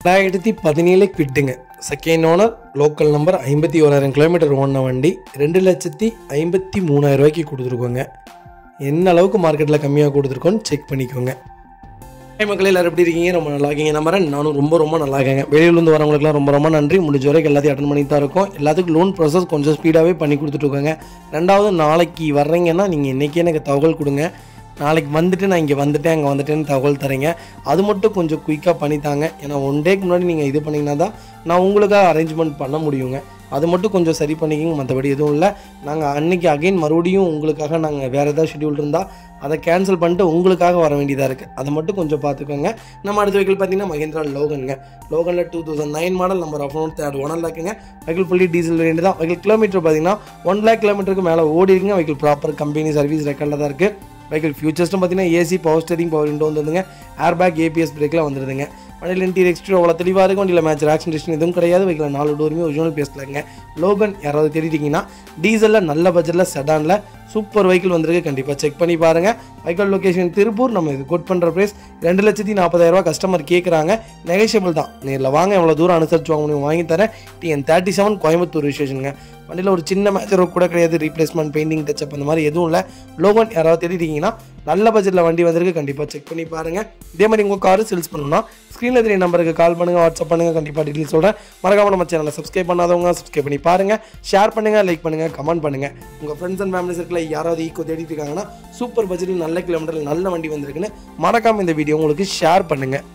2017 கிட்டுங்க. Second owner, local number, 51,000 kilometre ஓடின வண்டி, 2,53,000 ரூபாய்க்கு கொடுத்துருக்கோங்க. என்ன அளவுக்கு மார்க்கெட்டில் கம்மியாக கொடுத்துருக்கோன்னு செக் பண்ணிக்கோங்க. மக்கள் எல்லாரும் எப்படி இருக்கீங்க? ரொம்ப நல்லா இருக்கீங்க நம்புறேன். நானும் ரொம்ப நல்லா இருக்கேங்க. வெளியிலேருந்து வரவங்களுக்குலாம் ரொம்ப நன்றி. முடிஞ்ச வரைக்கும் எல்லாத்தையும் அட்டன் பண்ணி தான் இருக்கோம். எல்லாத்துக்கும் லோன் ப்ராசஸ் கொஞ்சம் ஸ்பீடாகவே பண்ணி கொடுத்துட்ருக்கோங்க. ரெண்டாவது, நாளைக்கு வர்றீங்கன்னா நீங்கள் இன்றைக்கி எனக்கு தகவல் கொடுங்க. நாளைக்கு வந்துட்டு நான் இங்கே வந்துட்டேன் அங்கே வந்துட்டேன்னு தகவல் தரேங்க. அது மட்டும் கொஞ்சம் குயிக்காக பண்ணித்தாங்க. ஏன்னா 1 டேக்கு முன்னாடி நீங்கள் இது பண்ணிங்கன்னா தான் நான் உங்களுக்காக அரேஞ்ச்மெண்ட் பண்ண முடியுங்க. அது மட்டும் கொஞ்சம் சரி பண்ணிக்கிங்க. மற்றபடி எதுவும் இல்லை. நாங்கள் அன்றைக்கி அகைன் மறுபடியும் உங்களுக்காக நாங்கள் வேறு ஏதாவது ஷெட்யூல் இருந்தால் அதை கேன்சல் பண்ணிட்டு உங்களுக்காக வர வேண்டியதாக இருக்குது. அதை மட்டும் கொஞ்சம் பார்த்துக்கோங்க. நம்ம அடுத்த வெஹிக்கிள் பார்த்தீங்கன்னா மஹிந்திரா லோகனுங்க. லோகனில் 2009 மாடல், நம்பர் ஆஃப் ஓனர் 1 லேக்குங்க. வெஹிக்கிள் ஃபுல்லி டீசல் வேரியண்ட் தான். வெஹிக்கிள் கிலோமீட்டர் பார்த்தீங்கன்னா 1 லேக் கிலோமீட்டருக்கு மேலே ஓடி இருக்குங்க. வெஹிக்கிள் ப்ராப்பர் கம்பெனி சர்வீஸ் ரெக்கார்டில் தான் இருக்குது. வெஹிக்கிள் ஃபியூச்சர்ஸ்டும் பார்த்தீங்கன்னா AC, power steering, power window வந்துருதுங்க. ஏர் பேக், ஏபிஎஸ் பிரேக்லாம் வந்துருதுங்க. வண்டியில் இன்டீரியர் எக்ஸ்டீரியர் அவ்வளோ தெளிவாக இருக்கும். வண்டியில் மேட்ச் ஆக்சிடென்ட் எதுவும் கிடையாது. வெஹிக்கில் 4 டோருமே ஒரிஜினல் பேஸ்லாங்க. லோகன் யாராவது தெரிவிட்டீங்கன்னா டீசலில் நல்ல பட்ஜெட்டில் செடானில் சூப்பர் வெஹிக்கிள் வந்திருக்கு. கண்டிப்பாக செக் பண்ணி பாருங்கள். Vehicle location Tiruppur. நம்ம இது கோட் பண்ணுற ப்ரைஸ் 2,40,000 கஸ்டமர் கேட்குறாங்க. நெகோஷியபிள் தான். நேரில் வாங்க, எவ்வளோ தூரம் அனுசரிச்சு வாங்க முடியும் வாங்கி தரேன். TN37 கோயம்புத்தூர் ரிஜிஸ்ட்ரேஷனுங்க. வண்டியில் ஒரு சின்ன மேட்சர் கூட கிடையாது. ரீப்ளேஸ்மெண்ட், பெயிண்டிங், டச்சப் அந்த மாதிரி எதுவும் இல்லை. லோகன் யாராவது தெரிவிட்டீங்கன்னா நல்ல பட்ஜெட்டில் வண்டி வந்திருக்கு. கண்டிப்பாக செக் பண்ணி பாருங்கள். இதே மாதிரி உங்கள் காரு சேல்ஸ் பண்ணணும்னா ஸ்க்ரீனில் தெரிய நம்பருக்கு கால் பண்ணுங்கள், வாட்ஸ்அப் பண்ணுங்கள். கண்டிப்பாக டீட்டெயில் சொல்கிறேன். மறக்காமல் நம்ம சேனலை சப்ஸ்கிரைப் பண்ணாதவங்க சப்ஸ்கிரைப் பண்ணி பாருங்கள். ஷேர் பண்ணுங்கள், லைக் பண்ணுங்கள், கமெண்ட் பண்ணுங்கள். உங்கள் ஃப்ரெண்ட்ஸ் அண்ட் ஃபேமிலி சர்க்கிளில் யாராவது ஈக்கோ தேடிட்டு இருக்காங்கன்னா சூப்பர் பட்ஜெட்டில் நல்ல கிலோமீட்டரில் நல்ல வண்டி வந்திருக்குன்னு மறக்காமல் இந்த வீடியோ உங்களுக்கு ஷேர் பண்ணுங்கள்.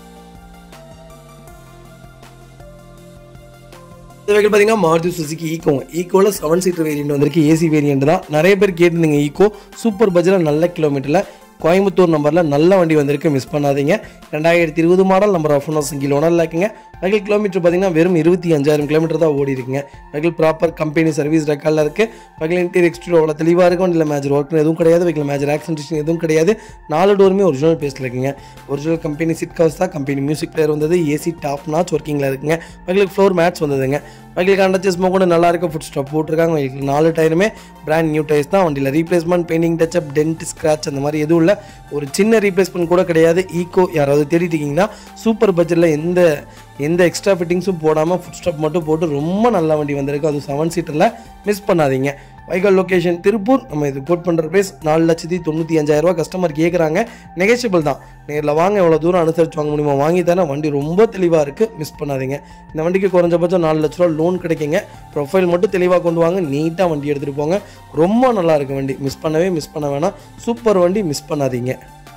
இந்த வெஹிக்கிள் பார்த்தீங்கன்னா மாருதி சுசுகி ஈக்கோவில் 7 சீட்டர் வேரியண்ட் வந்திருக்கு. ஏசி வேரியண்ட் தான். நிறைய பேர் கேட்டிருந்தீங்க. ஈக்கோ சூப்பர் பட்ஜெட்டில் நல்ல கிலோமீட்டரில் கோயம்புத்தூர் நம்பரில் நல்ல வண்டி வந்திருக்கு. மிஸ் பண்ணாதீங்க. 2020 model, number of owner single owner லேக்குங்க. வெஹிக்கிள் கிலோமீட்டர் பார்த்தீங்கன்னா வெறும் 25,000 கிலோமீட்டர் தான் ஓடி இருக்குங்க. வெஹிக்கிள் ப்ராப்பர் கம்பெனி சர்வீஸ் ரெக்கார்டில் இருக்குது. வெஹிக்கிள் இன்டீரியர் எக்ஸ்டீரியர் அவ்வளோ தெளிவாக இருக்கும். இல்லை மேஜர் ஒர்க்னு எதுவும் கிடையாது. வெஹிக்கிள் மேஜர் ஆக்சிடென்ட் எதுவும் கிடையாது. 4 டோருமே ஒரிஜினல் பேஸில் இருக்குங்க. ஒரிஜினல் கம்பெனி சீட் கவர்ஸ் தான். கம்பெனி மியூசிக் பிளேயர் வந்தது. ஏசி டாப் நாச் ஒர்க்கிங்கில் இருக்குங்க. வெஹிக்கிள் ஃப்ளோர் மேட்ச் வந்ததுங்க. வெஹிக்கிள் கண்டச்சஸ் கூட நல்லா இருக்குது. ஃபுட் ஸ்டாப் போட்டிருக்காங்க. வெஹிக்கிள் 4 டயருமே பிராண்ட் நியூ டயர்ஸ் தான். வண்டியில் replacement, painting, touch up, dent, scratch அந்த மாதிரி எதுவும் இல்லை. ஒரு சின்ன ரீப்ளேஸ்மெண்ட் கூட கிடையாது. ஈக்கோ யாராவது தேடிட்டீங்கன்னா சூப்பர் பட்ஜெட்டில் எந்த எக்ஸ்ட்ரா ஃபிட்டிங்ஸும் போடாமல் ஃபுட் ஸ்டாப் மட்டும் போட்டு ரொம்ப நல்ல வண்டி வந்திருக்கு. அது 7 சீட்டரில். மிஸ் பண்ணாதீங்க. Vehicle location Tiruppur. நம்ம இது கோட் பண்ணுற ப்ரைஸ் 4,95,000 கஸ்டமர் கேட்குறாங்க. நெகோஷியபிள் தான். நேரில் வாங்க, எவ்வளோ தூரம் அனுசரிச்சு வாங்க முடியுமோ வாங்கி தரேன். வண்டி ரொம்ப தெளிவாக இருக்குது. மிஸ் பண்ணாதீங்க. இந்த வண்டிக்கு குறைஞ்சபட்சம் 4 லட்ச ரூபா லோன் கிடைக்குங்க. ப்ரொஃபைல் மட்டும் தெளிவாக கொண்டு வாங்க. நீட்டாக வண்டி எடுத்துகிட்டு போங்க. ரொம்ப நல்லா இருக்குது வண்டி. மிஸ் பண்ண வேணாம். சூப்பர் வண்டி. மிஸ் பண்ணாதீங்க.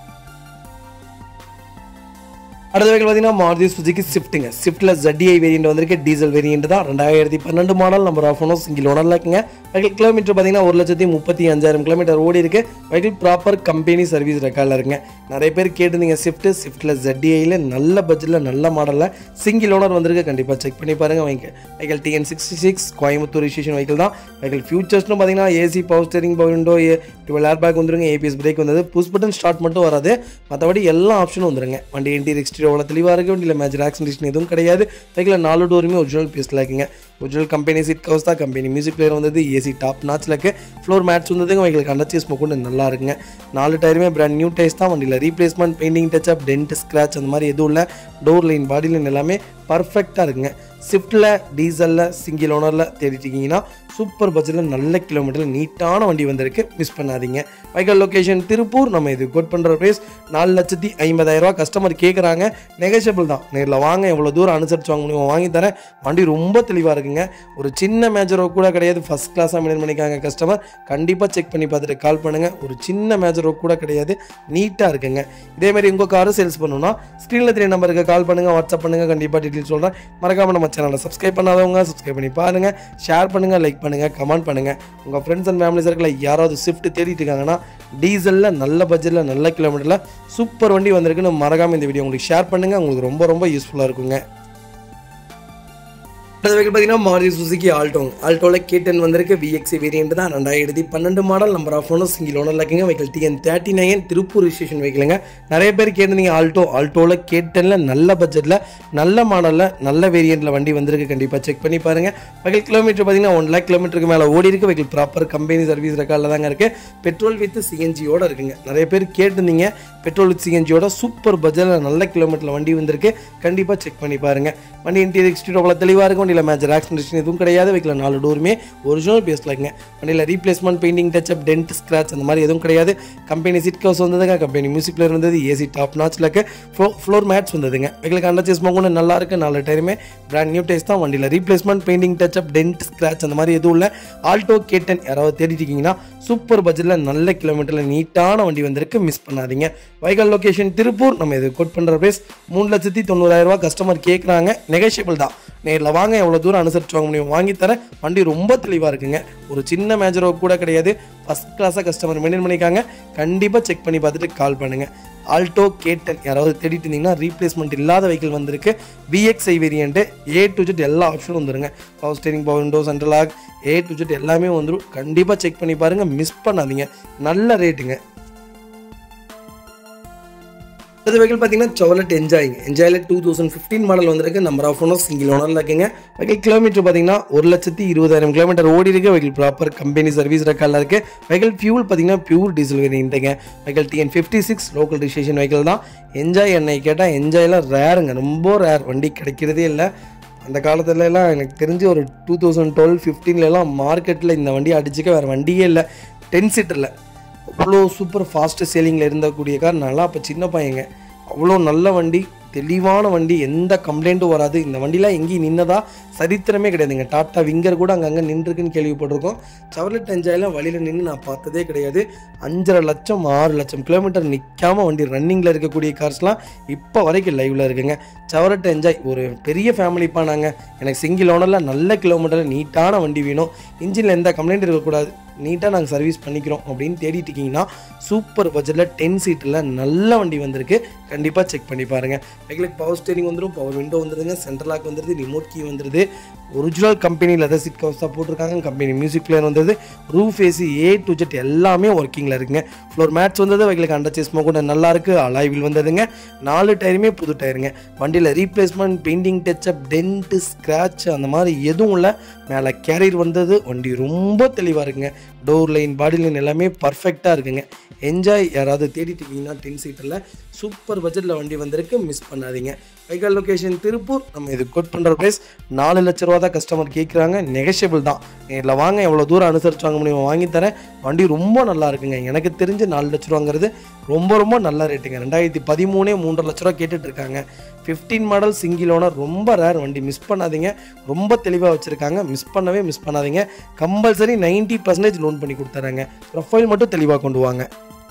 அடுத்த வெஹிக்கிள் பார்த்தீங்கன்னா மாருதி சுசுகி ஸ்விஃப்ட்டுங்க. ஸ்விஃப்ட்டில் ZDI வேரியண்ட் வந்திருக்கு. டீசல் வேரியண்ட் தான். 2012 model, number of owner single owner லேக்குங்க. வெஹிக்கிள் கிலோமீட்டர் பார்த்தீங்கன்னா 1,35,000 கிலோமீட்டர் ஓடி இருக்குது. வெஹிக்கிள் ப்ராப்பர் கம்பெனி சர்வீஸ் ரெக்கார்டில் இருக்குங்க. நிறைய பேர் கேட்டிருந்தீங்க ஸ்விஃப்ட்டில் ZDIயில் நல்ல பட்ஜெட்டில் நல்ல மாடலில் சிங்கிள் ஓனர் வந்திருக்கு. கண்டிப்பாக செக் பண்ணி பாருங்கள். Vehicle TN66 Coimbatore registration vehicle தான். வெஹிக்கிள் ஃபியூச்சர்ஸ்னு பார்த்தீங்கன்னா AC, power steering, power window, 12 air bag வந்துருங்க. ABS பிரேக் வந்தது. புஷ் பட்டன் ஸ்டார்ட் மட்டும் வராது. மற்றபடி எல்லா ஆப்ஷனும் வந்துருங்க. வண்டி இன்டீரியர் எக்ஸ்டீரியர் அவ்வளோ தெளிவாக இருக்குது. வண்டியில் மேஜர் ஆக்சிடென்ட் எதுவும் கிடையாது. வெஹிக்கில் 4 டோருமே ஒரிஜினல் பேஸில் இருக்குங்க. ஒரிஜினல் கம்பெனி சீட் கவர்ஸ் தான். கம்பெனி மியூசிக் பிளேயர் வந்தது. ஏசி டாப் நாச்சில் இருக்குது. ஃப்ளோர் மேட்ச் வந்ததுங்க. வெஹிக்கில் கண்டச்சஸ் கூட நல்லா இருக்குங்க. 4 டயருமே பிராண்ட் நியூ டயர்ஸ் தான். வண்டியில் replacement, painting, touch up, dent, scratch அந்த மாதிரி எதுவும் இல்லை. டோர் லைன், பாடி லைன் எல்லாமே பர்ஃபெக்டாக இருக்குங்க. ஸ்விஃப்ட்டில் டீசலில் சிங்கிள் ஓனரில் தேடிட்டிங்கன்னா சூப்பர் பட்ஜெட்டில் நல்ல கிலோமீட்டரில் நீட்டான வண்டி வந்திருக்கு. மிஸ் பண்ணாதீங்க. Vehicle location Tiruppur. நம்ம இது கோட் பண்ணுற ப்ரைஸ் 4,50,000 கஸ்டமர் கேட்குறாங்க. நெகோஷியபிள் தான். நேரில் வாங்க, எவ்வளோ தூரம் அனுசரிச்சு வாங்க முடியும் வாங்கி தரேன். வண்டி ரொம்ப தெளிவாக இருக்குங்க. ஒரு சின்ன மேஜரோ கூட கிடையாது. ஃபஸ்ட் கிளாஸாக மெயின்டைன் பண்ணிக்காங்க கஸ்டமர். கண்டிப்பாக செக் பண்ணி பார்த்துட்டு கால் பண்ணுங்கள். ஒரு சின்ன மேஜரோ கூட கிடையாது. நீட்டாக இருக்குங்க. இதேமாதிரி உங்கள் காரு சேல்ஸ் பண்ணணும்னா ஸ்க்ரீனில் தெரிய நம்பருக்கு கால் பண்ணுங்கள், வாட்ஸ்அப் பண்ணுங்கள். கண்டிப்பாக டீட்டெயில் சொல்கிறேன். மறக்காமல் நம்ம சேனலை சப்ஸ்கிரைப் பண்ணாதவங்க சப்ஸ்கிரைப் பண்ணி பாருங்கள். ஷேர் பண்ணுங்கள், லைக் பண்ணுங்கள், கமெண்ட் பண்ணுங்கள். உங்கள் ஃப்ரெண்ட்ஸ் அண்ட் ஃபேமிலி சர்க்கிளில் யாராவது ஸ்விஃப்ட் தேடிட்டு இருக்காங்கன்னா டீசலில் நல்ல பட்ஜெட்டில் நல்ல கிலோமீட்டரில் சூப்பர் வண்டி வந்திருக்குன்னு மறக்காமல் இந்த வீடியோ உங்களுக்கு ஷேர் பண்ணுங்கள். உங்களுக்கு ரொம்ப யூஸ்ஃபுல்லாக இருக்குங்க. அது வெஹிக்கிள் பார்த்தீங்கன்னா மாருதி சுசுகி ஆல்டோவில் K10 வந்திருக்கு. VXI வேரியன்ட் தான். 2012 model. Number of owner single owner இருக்குங்க. வெஹிக்கிள் TN39 திருப்பூர் ரிஜிஸ்ட்ரேஷன் வெஹிக்கிளுங்க. நிறைய பேர் கேட்டிருந்தீங்க ஆல்டோவில் K10ல நல்ல பட்ஜெட்டில் நல்ல மாடலில் நல்ல வேரியண்ட்டில் வண்டி வந்திருக்கு. கண்டிப்பாக செக் பண்ணி பாருங்கள். வெஹிக்கிள் கிலோமீட்டர் பார்த்தீங்கன்னா 1 lakh கிலோமீட்டருக்கு மேலே ஓடி இருக்கு. வெஹிக்கிள் ப்ராப்பர் கம்பெனி சர்வீஸ் ரெக்கார்டில் தாங்க இருக்குது. பெட்ரோல் வித் சிஎன்ஜியோட இருக்குங்க. நிறைய பேர் கேட்டிருந்தீங்க பெட்ரோல் வித் சிஎன்ஜியோட சூப்பர் பட்ஜெட்டில் நல்ல கிலோமீட்டரில் வண்டி வந்திருக்கு. கண்டிப்பாக செக் பண்ணி பாருங்கள். வண்டி இன்டீரியர் எக்ஸ்டீரியர் தெளிவாக இருக்கும். வண்டியில் மேஜர் ஆக்சிடென்ட் எதுவும் கிடையாது. வெஹிக்கில் 4 டோருமே ஒரிஜினல் பேஸ்ல இருக்குங்க. வண்டியில் replacement painting touch up dent scratch அந்த மாதிரி எதுவும் கிடையாது. கம்பெனி சீட் கவர்ஸ் வந்ததுங்க. கம்பெனி மியூசிக் பிளேயர் வந்தது. ஏசி டாப் நாச்சில் இருக்கு. ஃப்ளோர் மேட்ஸ் வந்ததுங்க. வெஹிக்கில் அண்டர்ச்சேஸ் மோகன் நல்லா இருக்கு. 4 டயருமே பிராண்ட் நியூ டேஸ் தான். வண்டியில் replacement painting touch up dent scratch அந்த மாதிரி எதுவும் இல்லை. ஆல்டோ K10 யாராவது தேடிட்டு இருக்கீங்கன்னா சூப்பர் பட்ஜெட்டில் நல்ல கிலோமீட்டரில் நீட்டான வண்டி வந்திருக்கு. மிஸ் பண்ணாதீங்க. Vehicle location Tiruppur. நம்ம இது கோட் பண்ணுற பிரைஸ் 3,90,000 கஸ்டமர் கேட்குறாங்க. நெகோஷியபிள் தான். நேரில் வாங்க, எவ்வளோ தூரம் அனுசரிச்சு வாங்க முடியும் வாங்கி தரேன். வண்டி ரொம்ப தெளிவாக இருக்குங்க. ஒரு சின்ன மேஜரோ கூட கிடையாது. ஃபஸ்ட் கிளாஸாக கஸ்டமர் மெயின்டைன் பண்ணிக்காங்க. கண்டிப்பாக செக் பண்ணி பார்த்துட்டு கால் பண்ணுங்கள். ஆல்டோ K10 யாராவது தேடிட்டு இருந்தீங்கன்னா ரீப்ளேஸ்மெண்ட் இல்லாத வெஹிக்கிள் வந்திருக்கு. VXI variant A to Z எல்லா ஆப்ஷனும் வந்துருங்க. Power steering, power window, central lock, A to Z எல்லாமே வந்துடும். கண்டிப்பாக செக் பண்ணி பாருங்கள். மிஸ் பண்ணாதீங்க. நல்ல ரேட்டுங்க. அது வெஹிக்கிள் பார்த்தீங்கன்னா Chevrolet என்ஜாயில் 2015 மாடல் வந்திருக்கு. நம்பர் ஆஃப் ஓனர் சிங்கிள் ஓனரில் இருக்குங்க. வெஹிக்கிள் கிலோமீட்டர் பார்த்தீங்கன்னா 1,20,000 கிலோமீட்டர் ஓடி இருக்கு. வெஹிக்கிள் ப்ராப்பர் கம்பெனி சர்வீஸ் ரெக்கார்டில் இருக்கு. வெஹிக்கிள் ஃபியூல் பார்த்தீங்கன்னா பியூர் டீசல் வேரியண்ட்டுங்க. Vehicle TN56 local registration vehicle தான். என்ஜாய் என்னை கேட்டால் என்ஜாயில் ரேருங்க, ரொம்ப ரேர். வண்டி கிடைக்கிறதே இல்லை. அந்த காலத்துலலாம் எனக்கு தெரிஞ்சு ஒரு 2012-15 மார்க்கெட்டில் இந்த வண்டியை அடிச்சுக்க வேறு வண்டியே இல்லை. 10 சீட்டரில் அவ்வளோ சூப்பர் ஃபாஸ்ட்டு சேலிங்கில் இருந்தக்கூடிய கார். நல்லா அப்போ சின்ன பையங்க. அவ்வளோ நல்ல வண்டி, தெளிவான வண்டி, எந்த கம்ப்ளைண்ட்டும் வராது. இந்த வண்டிலாம் எங்கேயும் நின்னதா சரித்திரமே கிடையாதுங்க. டாட்டா விங்கர் கூட அங்கங்கே நின்றுருக்குன்னு கேள்விப்பட்டிருக்கோம். Chevrolet என்ஜாயில் வழியில் நின்று நான் பார்த்ததே கிடையாது. 5.5 லட்சம் 6 லட்சம் கிலோமீட்டர் நிற்காமல் வண்டி ரன்னிங்கில் இருக்கக்கூடிய கார்ஸ்லாம் இப்போ வரைக்கும் லைவில் இருக்குங்க. Chevrolet என்ஜாய் ஒரு பெரிய ஃபேமிலிப்பா. நாங்கள் எனக்கு சிங்கிள் ஓனரில் நல்ல கிலோமீட்டரில் நீட்டான வண்டி வேணும். இன்ஜினில் எந்த கம்ப்ளைண்ட் இருக்கக்கூடாது, நீட்டாக நாங்கள் சர்வீஸ் பண்ணிக்கிறோம் அப்படின்னு தேடிட்டு இருக்கீங்கன்னா சூப்பர் பட்ஜெட்டில் 10 சீட்டில் நல்ல வண்டி வந்திருக்கு. கண்டிப்பாக செக் பண்ணி பாருங்கள். வெஹிக்கிளுக்கு பவர் ஸ்டீரிங் வந்துடும், பவர் விண்டோ வந்துடுங்க, சென்ட்ரல் லாக் வந்துடுது, ரிமோட் கீ வந்துடுது. Original company leather seat covers தான் போட்டிருக்காங்க. கம்பெனி மியூசிக் பிளேயர் வந்துடுது. Roof AC A to Z எல்லாமே ஒர்க்கிங்கில் இருக்குங்க. ஃப்ளோர் மேட்ஸ் வந்தது. வெஹிக்கிளுக்கு அண்டர்ச்சேஸ் கூட நல்லா இருக்குது. அலாய் வீல் வந்ததுங்க. 4 டயருமே புது டயருங்க. வண்டியில் replacement painting touch up dent scratch அந்த மாதிரி எதுவும் இல்லை. மேலே கேரியர் வந்தது. வண்டி ரொம்ப தெளிவாக இருக்குங்க. டோர் லைன், பாடி லைன் எல்லாமே பர்ஃபெக்டாக இருக்குங்க. என்ஜாய் யாராவது தேடிட்டு இருக்கீங்கன்னா 10 சீட்டில் சூப்பர் பட்ஜெட்டில் வண்டி வந்திருக்கு. மிஸ் பண்ணாதீங்க. Vehicle location Tiruppur. நம்ம இது கோட் பண்ணுற ப்ரைஸ் 4 லட்ச ரூபா தான் கஸ்டமர் கேட்குறாங்க. நெகோஷியபிள் தான். நேரில் வாங்க, எவ்வளோ தூரம் அனுசரிச்சு வாங்க முடியும் வாங்கி தரேன். வண்டி ரொம்ப நல்லா இருக்குங்க. எனக்கு தெரிஞ்சு 4 லட்ச ரூபாங்கிறது ரொம்ப ரொம்ப நல்ல ரேட்டுங்க. 2013 3.5 லட்ச ரூபா கேட்டுட்ருக்காங்க. 15 மாடல் சிங்கிள் ஓனர், ரொம்ப ரேர் வண்டி. மிஸ் பண்ணாதீங்க. ரொம்ப தெளிவாக வச்சுருக்காங்க. மிஸ் பண்ணாதீங்க. கம்பல்சரி 90% லோன் பண்ணி கொடுத்துறாங்க. ப்ரொஃபைல் மட்டும் தெளிவாக கொண்டு வாங்க.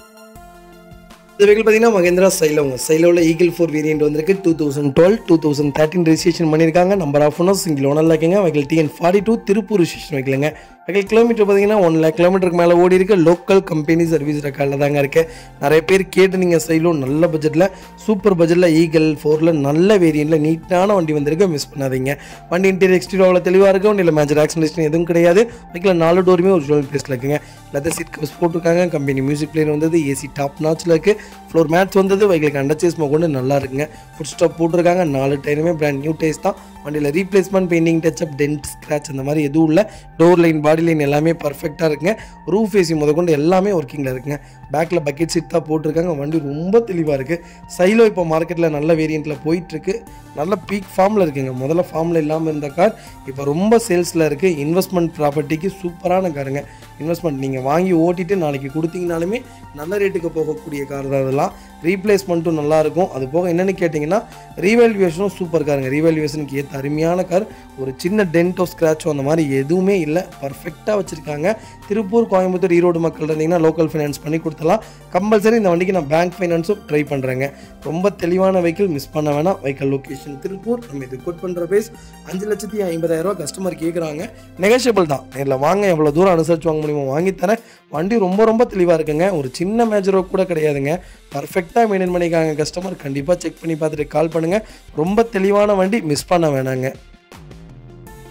இந்த வெஹிக்கிள் பார்த்தீங்கன்னா மகேந்திரா சைலோவில் ஈகிள் 4 வேரியண்ட் வந்திருக்கு. 2012-2013 ரெஜிஸ்ட்ரேஷன் பண்ணியிருக்காங்க. நம்பர் ஆஃப் ஓனர் சிங்கிள் ஓனரில் இருக்குங்க. வெஹிக்கிள் TN42 திருப்பூர் ரெஜிஸ்ட்ரேஷன் வெஹிக்கிளுங்க. வெஹிக்கிள் கிலோமீட்டர் பார்த்தீங்கன்னா 1 lakh கிலோமீட்டருக்கு மேலே ஓடி இருக்கு. லோக்கல் கம்பெனி சர்வீஸ் ரெக்கார்டில் தாங்க இருக்குது. நிறைய பேர் கேட்டு நீங்கள் சைலோ நல்ல பட்ஜெட்டில் சூப்பர் பட்ஜெட்டில் ஈகிள் 4ல் நல்ல வேரியண்ட்டில் நீட்டான வண்டி வந்திருக்கு. மிஸ் பண்ணாதீங்க. வண்டி இன்டீரியர் எக்ஸ்டீரியர் அவ்வளோ தெளிவாக இருக்கும். வண்டியில் மேஜர் ஆக்சிடென்ட் எதுவும் கிடையாது. வெஹிக்கில் 4 டோருமே ஒரிஜினல் பிளேஸில் இருக்குங்க. லெதர் சீட் கவர்ஸ் போட்டிருக்காங்க. கம்பெனி மியூசிக் பிளேயர் வந்தது. ஏசி டாப் நாச்சில் இருக்குது. ஃப்ளோர் மேட்ஸ் வந்தது. வெஹிக்கிளுக்கு அண்டர்ச்சேஸ் கொண்டு நல்லா இருக்குங்க. ஃபுட் ஸ்டாப் போட்டிருக்காங்க. 4 டயருமே பிராண்ட் நியூ டேஸ் தான். வண்டியில் replacement painting touch up dent scratch அந்த மாதிரி எதுவும் இல்லை. டோர் லைன், பாடி லைன் எல்லாமே பர்ஃபெக்டாக இருக்குங்க. ரூஃப் ஏசி கொண்டு எல்லாமே ஒர்க்கிங்கில் இருக்குங்க. பேக்கில் பக்கெட் சீட் தான் போட்டிருக்காங்க. வண்டி ரொம்ப தெளிவாக இருக்குது. சைலோ இப்போ மார்க்கெட்டில் நல்ல வேரியண்ட்டில் போயிட்டுருக்கு. நல்ல பீக் ஃபார்மில் இருக்குங்க. முதல்ல ஃபார்மில் இல்லாமல் இருந்த கார் இப்போ ரொம்ப சேல்ஸில் இருக்குது. இன்வெஸ்ட்மெண்ட் ப்ராப்பர்ட்டிக்கு சூப்பரான காருங்க. இன்வெஸ்ட்மெண்ட் நீங்கள் வாங்கி ஓட்டிட்டு நாளைக்கு கொடுத்தீங்கனாலுமே நல்ல ரேட்டுக்கு போகக்கூடிய கார் தான் அதெல்லாம். ரீப்ளேஸ்மெண்ட்டும் நல்லாயிருக்கும். அது போக என்னென்னு கேட்டிங்கன்னா ரீவேல்யூவேஷனும் சூப்பர் காருங்க. ரீவேல்யூவேஷனுக்கு ஏற்ற அருமையான கார். ஒரு சின்ன டென்ட்டோ ஸ்க்ராச்சோ அந்த மாதிரி எதுவுமே இல்லை. பர்ஃபெக்டாக வச்சுருக்காங்க. திருப்பூர், கோயம்புத்தூர், ஈரோடு மக்கள் இருந்தீங்கன்னா லோக்கல் ஃபைனான்ஸ் பண்ணி கொடுத்தலாம். கம்பல்சரி இந்த வண்டிக்கு நான் பேங்க் ஃபைனான்ஸும் ட்ரை பண்ணுறேங்க. ரொம்ப தெளிவான வெஹிக்கிள், மிஸ் பண்ண வேணாம். Vehicle location Tiruppur. நம்ம இது கோட் பண்ணுற பேஸ் 5,50,000 கஸ்டமர் கேட்குறாங்க. நெகோஷியபிள் தான். நேரில் வாங்க, எவ்வளோ தூரம் அனுசரிச்சு வாங்க முடியுமோ வாங்கி தரேன். வண்டி ரொம்ப ரொம்ப தெளிவாக இருக்குங்க. ஒரு சின்ன மேஜரோ கூட கிடையாதுங்க. பர்ஃபெக்டாக மெயின்டைன் பண்ணிக்காங்க கஸ்டமர். கண்டிப்பாக செக் பண்ணி பார்த்துட்டு கால் பண்ணுங்கள். ரொம்ப தெளிவான வண்டி, மிஸ் பண்ண வேணாங்க.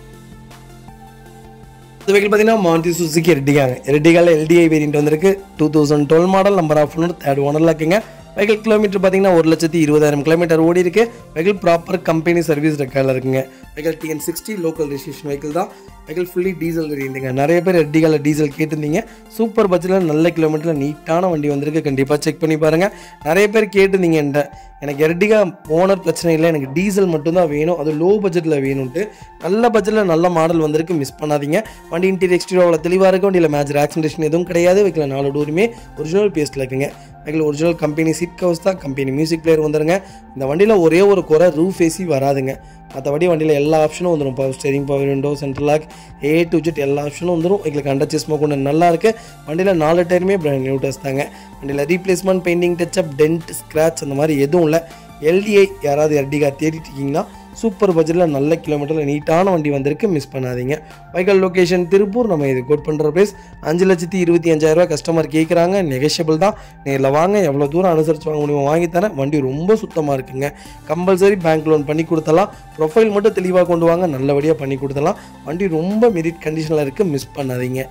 அடுத்த வெஹிக்கிள் பார்த்தீங்கன்னா மாருதி சுசுகி எர்டிகாங்க. எர்டிகாவில் எல்டிஐ வேரியன்ட் வந்திருக்கு. 2012 model, number of owner, third ஓனரில் இருக்குங்க. வெஹிக்கிள் கிலோமீட்டர் பார்த்தீங்கன்னா 1,20,000 கிலோமீட்டர் ஓடி இருக்கு. வெஹிக்கிள் ப்ராப்பர் கம்பெனி சர்வீஸ் ரெக்கார்டில் இருக்குங்க. Vehicle TN60 local registration vehicle தான். வெஹிக்கிள் ஃபுல்லி டீசல் வேரியன்ட்டுங்க. நிறைய பேர் எர்டிகாவில் டீசல் கேட்டிருந்தீங்க. சூப்பர் பட்ஜெட்டில் நல்ல கிலோமீட்டரில் நீட்டான வண்டி வந்திருக்கு. கண்டிப்பாக செக் பண்ணி பாருங்கள். நிறைய பேர் கேட்டிருந்தீங்க என்கிட்ட, எனக்கு எர்டிகா ஓனர் பிரச்சனை இல்லை, எனக்கு டீசல் மட்டும்தான் வேணும், அது லோ பட்ஜெட்டில் வேணும்ட்டு. நல்ல பட்ஜெட்டில் நல்ல மாடல் வந்திருக்கு, மிஸ் பண்ணாதீங்க. வண்டி இன்டீரியர் எக்ஸ்டீரியர் அவ்வளோ தெளிவாக இருக்கும். வண்டியில் மேஜர் ஆக்சிடென்டேஷன் எதுவும் கிடையாது. வெஹிக்கிள் 4 டோருமே ஒரிஜினல் பேஸ்ட்டில் இருக்குங்க. Vehicle original company seat covers தான், கம்பெனி மியூசிக் பிளேயர் வந்துருங்க. இந்த வண்டியில் ஒரே ஒரு குறை, ரூஃப் ஏசி வராதுங்க. மற்றபடி வண்டியில் எல்லா ஆப்ஷனும் வந்துடும். Power steering, power window, central lock, A to Z எல்லா ஆப்ஷனும் வந்துடும். எங்களுக்கு அண்டர் செஸ் கொண்டு நல்லா இருக்குது. வண்டியில் 4 டயருமே பிராண்ட் நியூ டயர்ஸ் தாங்க. வண்டியில் replacement, painting, touch up, dent, scratch அந்த மாதிரி எதுவும் இல்லை. LDI யாராவது எர்டிகா தேடிட்டு இருக்கீங்கன்னா சூப்பர் பட்ஜெட்டில் நல்ல கிலோமீட்டரில் நீட்டான வண்டி வந்திருக்கு, மிஸ் பண்ணாதீங்க. Vehicle location Tiruppur. நம்ம இது கோட் பண்ணுற ப்ரைஸ் 5,25,000 கஸ்டமர் கேட்குறாங்க. நெகஷியபிள் தான். நேரில் வாங்க, எவ்வளோ தூரம் அனுசரித்து வாங்க முடியுமோ வாங்கித்தரேன். வண்டி ரொம்ப சுத்தமாக இருக்குங்க. கம்பல்சரி பேங்க் லோன் பண்ணி கொடுத்தலாம். ப்ரொஃபைல் மட்டும் தெளிவாக கொண்டு வாங்க, நல்லபடியாக பண்ணி கொடுத்தலாம். வண்டி ரொம்ப மெரிட் கண்டிஷனில் இருக்குது, மிஸ் பண்ணாதீங்க.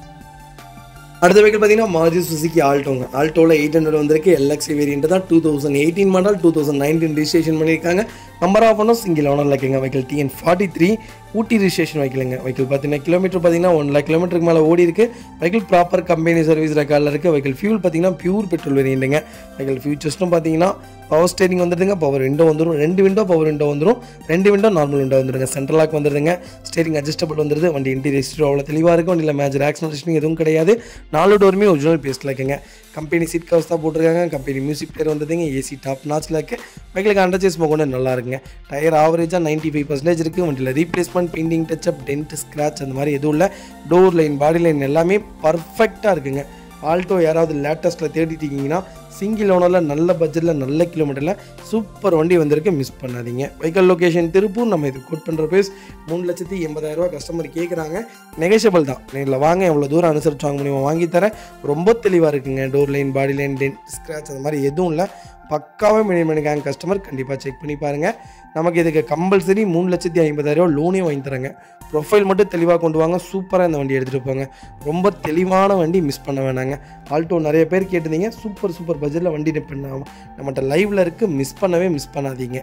அடுத்த வெஹிக்கிள் பார்த்தீங்கன்னா மாருதி சுசுகி ஆல்டோங்க. ஆல்டோவில் 800 வந்திருக்கு. LXI வேரியன்ட் தான். 2018 மாடல், 2019 ரிஜிஸ்ட்ரேஷன் பண்ணியிருக்காங்க. நம்பர் ஆஃப் ஓனர் சிங்கிள் ஓனரில் இருக்குங்க. வெஹிக்கிள் TN43 ஊட்டி ரிஜிஸ்ட்ரேஷன் வெஹிக்கிளுங்க. வெஹிக்கிள் பார்த்தீங்கன்னா கிலோமீட்டர் பார்த்தீங்கன்னா 1 lakh கிலோமீட்டருக்கு மேலே ஓடி இருக்குது. வெஹிக்கிள் ப்ராப்பர் கம்பெனி சர்வீஸ் ரெக்கார்டில் இருக்குது. வெஹிக்கிள் ஃபியூல் பார்த்தீங்கன்னா பியூர் பெட்ரோல் வேரியன்ட்டுங்க. வெஹிக்கிள் ஃபியூச்சர்ஸ்டும் பார்த்தீங்கன்னா பவர் ஸ்டேரிங் வந்துடுதுங்க, பவர் விண்டோ வந்துடும், 2 விண்டோ பவர் விண்டோ வந்துடும், 2 விண்டோ நார்மல் விண்டோ வந்துடுங்க, சென்ட்ரல் லாக் வந்துடுதுங்க, ஸ்டேரிங் அட்ஜஸ்டபிள் வந்துடுது. வண்டி இன்டீரியர் எக்ஸ்டீரியர் அவ்வளோ தெளிவாக இருக்கும். வண்டியில் மேஜர் ஆக்சிடென்டேஷன் எதுவும் கிடையாது. 4 டோருமே ஒரிஜினல் பேஸ்ட்டில் இருக்குங்க. கம்பெனி சீட் கவர்ஸ் தான் போட்டிருக்காங்க. கம்பெனி மியூசிக் பிளேயர் வந்துதுங்க. AC டாப் நாச்சில் இருக்குது. வெஹிக்கிளுக்கு அண்டர் சேஸ் கொண்டு நல்லா இருக்குங்க. டயர் ஆவரேஜாக 95% இருக்குது. வண்டியில் replacement, painting, touch up, dent, scratch அந்த மாதிரி எதுவும் இல்லை. டோர் லைன், பாடி லைன் எல்லாமே பர்ஃபெக்டாக இருக்குங்க. ஆல்டோ யாராவது லேட்டஸ்ட்டில் தேடிட்டீங்கன்னா சிங்கிள் ஓனரில் நல்ல பட்ஜெட்டில் நல்ல கிலோமீட்டரில் சூப்பர் வண்டி வந்திருக்கு, மிஸ் பண்ணாதீங்க. Vehicle location Tiruppur. நம்ம இது கோட் பண்ணுற ப்ரைஸ் 3,80,000 கஸ்டமர் கேட்குறாங்க. நெகஷியபிள் தான். நேரில் வாங்க, எவ்வளோ தூரம் அனுசரித்து வாங்க முடியுமோ வாங்கித்தரேன். ரொம்ப தெளிவாக இருக்குங்க. Door line, body line, dent, scratch அந்த மாதிரி எதுவும் இல்லை. பக்காவாக மெயின்டைன் பண்ணிக்காங்க. கஸ்டமர் கண்டிப்பாக செக் பண்ணி பாருங்கள். நமக்கு இதுக்கு கம்பல்சரி 3,50,000 லோனே வாங்கி தராங்க. ப்ரொஃபைல் மட்டும் தெளிவாக கொண்டு வாங்க. சூப்பராக இந்த வண்டி எடுத்துகிட்டு போங்க. ரொம்ப தெளிவான வண்டி, மிஸ் பண்ண வேணாங்க. ஆல்டோ நிறைய பேர் கேட்டிருந்தீங்க. சூப்பர் பட்ஜெட்டில் வண்டி நம்மகிட்ட லைவில் இருக்குது, மிஸ் பண்ணாதீங்க.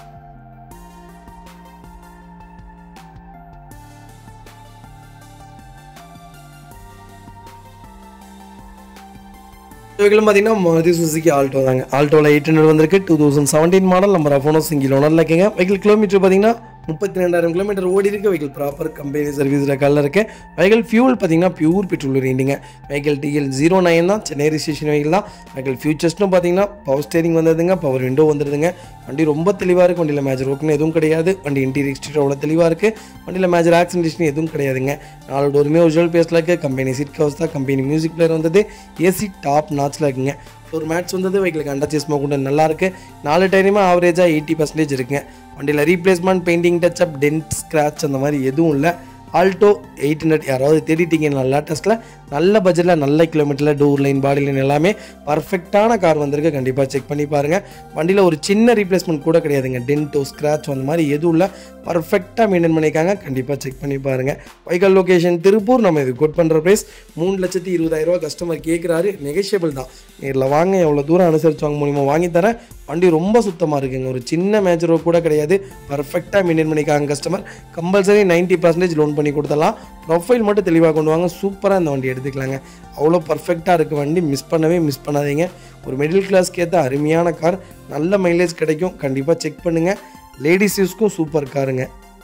வெஹிக்கிள் பார்த்தீங்கன்னா மாருதி சுசுகி ஆல்டோ தாங்க. ஆல்டோவில் 800 வந்திருக்கு. 2017 model, number of owner single ஓனரில் இருக்குங்க. வெஹிக்கிள் கிலோமீட்டர் பார்த்தீங்கன்னா 32,000 கிலோமீட்டர் ஓடி இருக்குது. வெஹிக்கிள் ப்ராப்பர் கம்பெனி சர்வீஸ் ரெக்கார்டில் இருக்குது. வெஹிக்கிள் ஃபியூல் பார்த்தீங்கன்னா பியூர் பெட்ரோல் வேரியன்ட்டுங்க. வெஹிக்கிள் TL09 தான், சென்னை ரிஜிஸ்ட்ரேஷன் வெஹிக்கிள் தான். வெஹிக்கிள் ஃபியூச்சர்ஸ்னு பார்த்தீங்கன்னா பவர் ஸ்டேரிங் வந்துடுதுங்க, பவர் விண்டோ வந்துடுதுங்க. வண்டி ரொம்ப தெளிவாக இருக்குது. வண்டியில் மேஜர் ஒர்க்னு எதுவும் கிடையாது. வண்டி இன்டீரியர் எக்ஸ்டீரியர் அவ்வளோ தெளிவாக இருக்குது. வண்டியில் மேஜர் ஆக்சிடென்டேஷன் எதுவும் கிடையாதுங்க. 4 டோருமே ஒரிஜினல் பேஸ்ட்டில் இருக்குது. கம்பெனி சீட் கவர்ஸ் தான், கம்பெனி மியூசிக் பிளேயர் வந்தது, AC டாப் நாச்சில் இருக்குங்க. ஒரு மேட்ச் வந்தது. வெஹிக்கிளுக்கு அண்டர் சேஸ் கொண்டு நல்லா இருக்குது. 4 டயருமே ஆவரேஜாக 80% இருக்குங்க. வண்டியில் replacement, painting, touch up, dent, scratch அந்த மாதிரி எதுவும் இல்லை. ஆல்டோ 800 யாராவது தேடிட்டீங்கன்னா லேட்டஸ்ட்டில் நல்ல பட்ஜெட்டில் நல்ல கிலோமீட்டரில் டோர் லைன், பாடி லைன் எல்லாமே பர்ஃபெக்டான கார் வந்திருக்கு. கண்டிப்பாக செக் பண்ணி பாருங்கள். வண்டியில் ஒரு சின்ன ரீப்ளேஸ்மெண்ட் கூட கிடையாதுங்க. டென்ட்டோ, ஸ்க்ராட்ச் அந்த மாதிரி எதுவும் இல்லை. பர்ஃபெக்டாக மெயின்டைன் பண்ணியிருக்காங்க. கண்டிப்பாக செக் பண்ணி பாருங்கள். Vehicle location Tiruppur. நம்ம இது கோட் பண்ணுற ப்ரைஸ் 3,20,000 கஸ்டமர் கேட்குறாரு. நெகஷியபிள் தான். நேரில் வாங்க, எவ்வளோ தூரம் அனுசரித்து வாங்க முடியுமோ வாங்கித்தரேன். வண்டி ரொம்ப சுத்தமாக இருக்குங்க. ஒரு சின்ன மேஜரோ கூட கிடையாது. பர்ஃபெக்டாக மெயின்டைன் பண்ணிக்காங்க கஸ்டமர். கம்பல்சரி 90% லோன் பண்ணி கொடுத்தலாம். ப்ரொஃபைல் மட்டும் தெளிவாக கொண்டு வாங்க. சூப்பராக இந்த வண்டி எடுத்துக்கலாங்க. அவ்வளோ பர்ஃபெக்டாக இருக்குது வண்டி. மிஸ் பண்ணாதீங்க. ஒரு மிடில் கிளாஸ்க்கு ஏற்ற அருமையான கார், நல்ல மைலேஜ் கிடைக்கும். கண்டிப்பாக செக் பண்ணுங்கள். லேடிஸ் யூஸ்க்கும் சூப்பர் காருங்க.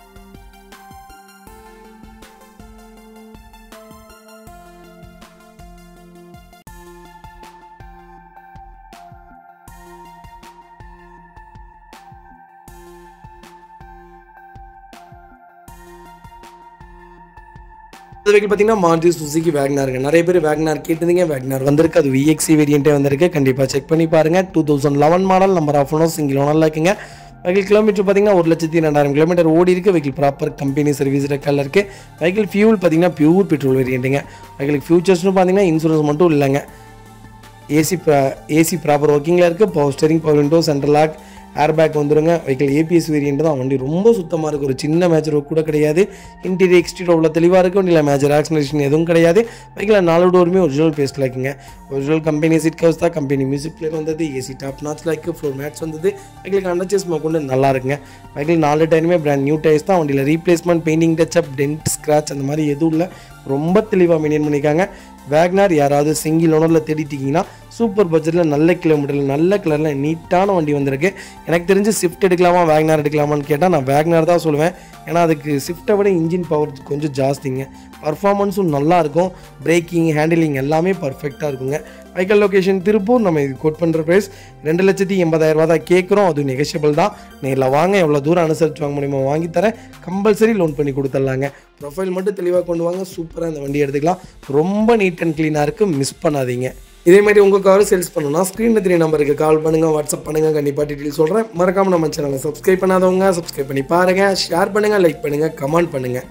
வெஹிக்கிள் பார்த்தீங்கன்னா மாருதி சுசுகி வேகனாருங்க. நிறைய பேர் வேகனார் கேட்டிருந்தீங்க. வேகனார் வந்திருக்கு. அது VXI வேரியன்ட்டே வந்திருக்கு. கண்டிப்பாக செக் பண்ணி பாருங்கள். 2011 model, number of owner single ஓனரில் இருக்குங்க. வெஹிக்கிள் கிலோமீட்டர் பார்த்தீங்கன்னா 1,02,000 கிலோமீட்டர் ஓடி இருக்குது. வெஹிக்கிள் ப்ராப்பர் கம்பெனி சர்வீஸ் ரெக்கார்டில் இருக்குது. வெஹிக்கிள் ஃபியூல் பார்த்தீங்கன்னா பியூர் பெட்ரோல் வேரியன்ட்டுங்க. வெஹிக்கிள் ஃபியூச்சர்ஸ்னு பார்த்தீங்கன்னா இன்சூரன்ஸ் மட்டும் இல்லைங்க. AC ப்ராப்பர் ஒர்க்கிங்கில் இருக்குது. Power steering, power window, central lock, air bag வந்துருங்க. வெஹிக்கிள் ஏபிஎஸ் வேரியண்ட் தான். வண்டி ரொம்ப சுத்தமாக இருக்குது. ஒரு சின்ன மேஜர் கூட கிடையாது. இன்டீரியர் எக்ஸ்டீரியர் உள்ள தெளிவாக இருக்குது. வண்டியில் மேஜர் ஆக்சிலேஷன் எதுவும் கிடையாது. வெஹிக்கிள் 4 டோருமே ஒரிஜினல் பேஸ்ட்டில் இருக்குங்க. ஒரிஜினல் கம்பெனி சீட் கவர்ஸ் தான். கம்பெனி மியூசிக் பிளேயர் வந்தது. ஏசி டாப் நாட்சில் இருக்குது. ஃப்ளோர் மேட்ஸ் வந்தது. வெஹிக்கிளுக்கு அண்டர்ச்சேஸ் கொண்டு நல்லா இருக்குங்க. வெஹிக்கிள் 4 டயருமே பிராண்ட் நியூ டயர்ஸ் தான். வண்டியில் replacement, painting touch up, dent, scratch அந்த மாதிரி எதுவும் இல்லை. ரொம்ப தெளிவாக மெயின்டைன் பண்ணியிருக்காங்க. வேக்னார் யாராவது சிங்கிள் ஓனரில் தேடிட்டிங்கன்னா சூப்பர் பட்ஜெட்டில் நல்ல கிலோமீட்டரில் நல்ல கலரில் நீட்டான வண்டி வந்திருக்கு. எனக்கு தெரிஞ்சு ஸ்விஃப்ட் எடுக்கலாமா வேக்னார் எடுக்கலாமான்னு கேட்டால் நான் வேக்னார் தான் சொல்லுவேன். ஏன்னா அதுக்கு ஸ்விஃப்ட்டை விட இன்ஜின் பவர் கொஞ்சம் ஜாஸ்திங்க. பர்ஃபார்மன்ஸும் நல்லாயிருக்கும். பிரேக்கிங், ஹேண்டிலிங் எல்லாமே பர்ஃபெக்டாக இருக்குங்க. Vehicle location Tiruppur. நம்ம இது கோட் பண்ணுற ப்ரைஸ் 2,80,000 தான் கேட்குறோம். அது நெகோஷியபிள் தான். நேரில் வாங்க, எவ்வளோ தூரம் அனுசரித்து வாங்க முடியுமோ வாங்கி தரேன். கம்பல்சரி லோன் பண்ணி கொடுத்துட்லாங்க. ப்ரொஃபைல் மட்டும் தெளிவாக கொண்டு வாங்க. சூப்பராக இந்த வண்டி எடுத்துக்கலாம். ரொம்ப நீட் அண்ட் க்ளீனாக இருக்குது. மிஸ் பண்ணாதீங்க. இதேமாதிரி உங்கள் கார் சேல்ஸ் பண்ணணும்னா ஸ்க்ரீனில் 3 நம்பருக்கு கால் பண்ணுங்கள், வாட்ஸ்அப் பண்ணுங்கள். கண்டிப்பாக டீட்டெயில் சொல்கிறேன். மறக்காமல் நம்ம சேனலை சப்ஸ்கிரைப் பண்ணாதவங்க சப்ஸ்கிரைப் பண்ணி பாருங்கள். ஷேர் பண்ணுங்கள், லைக் பண்ணுங்கள், கமெண்ட் பண்ணுங்கள்.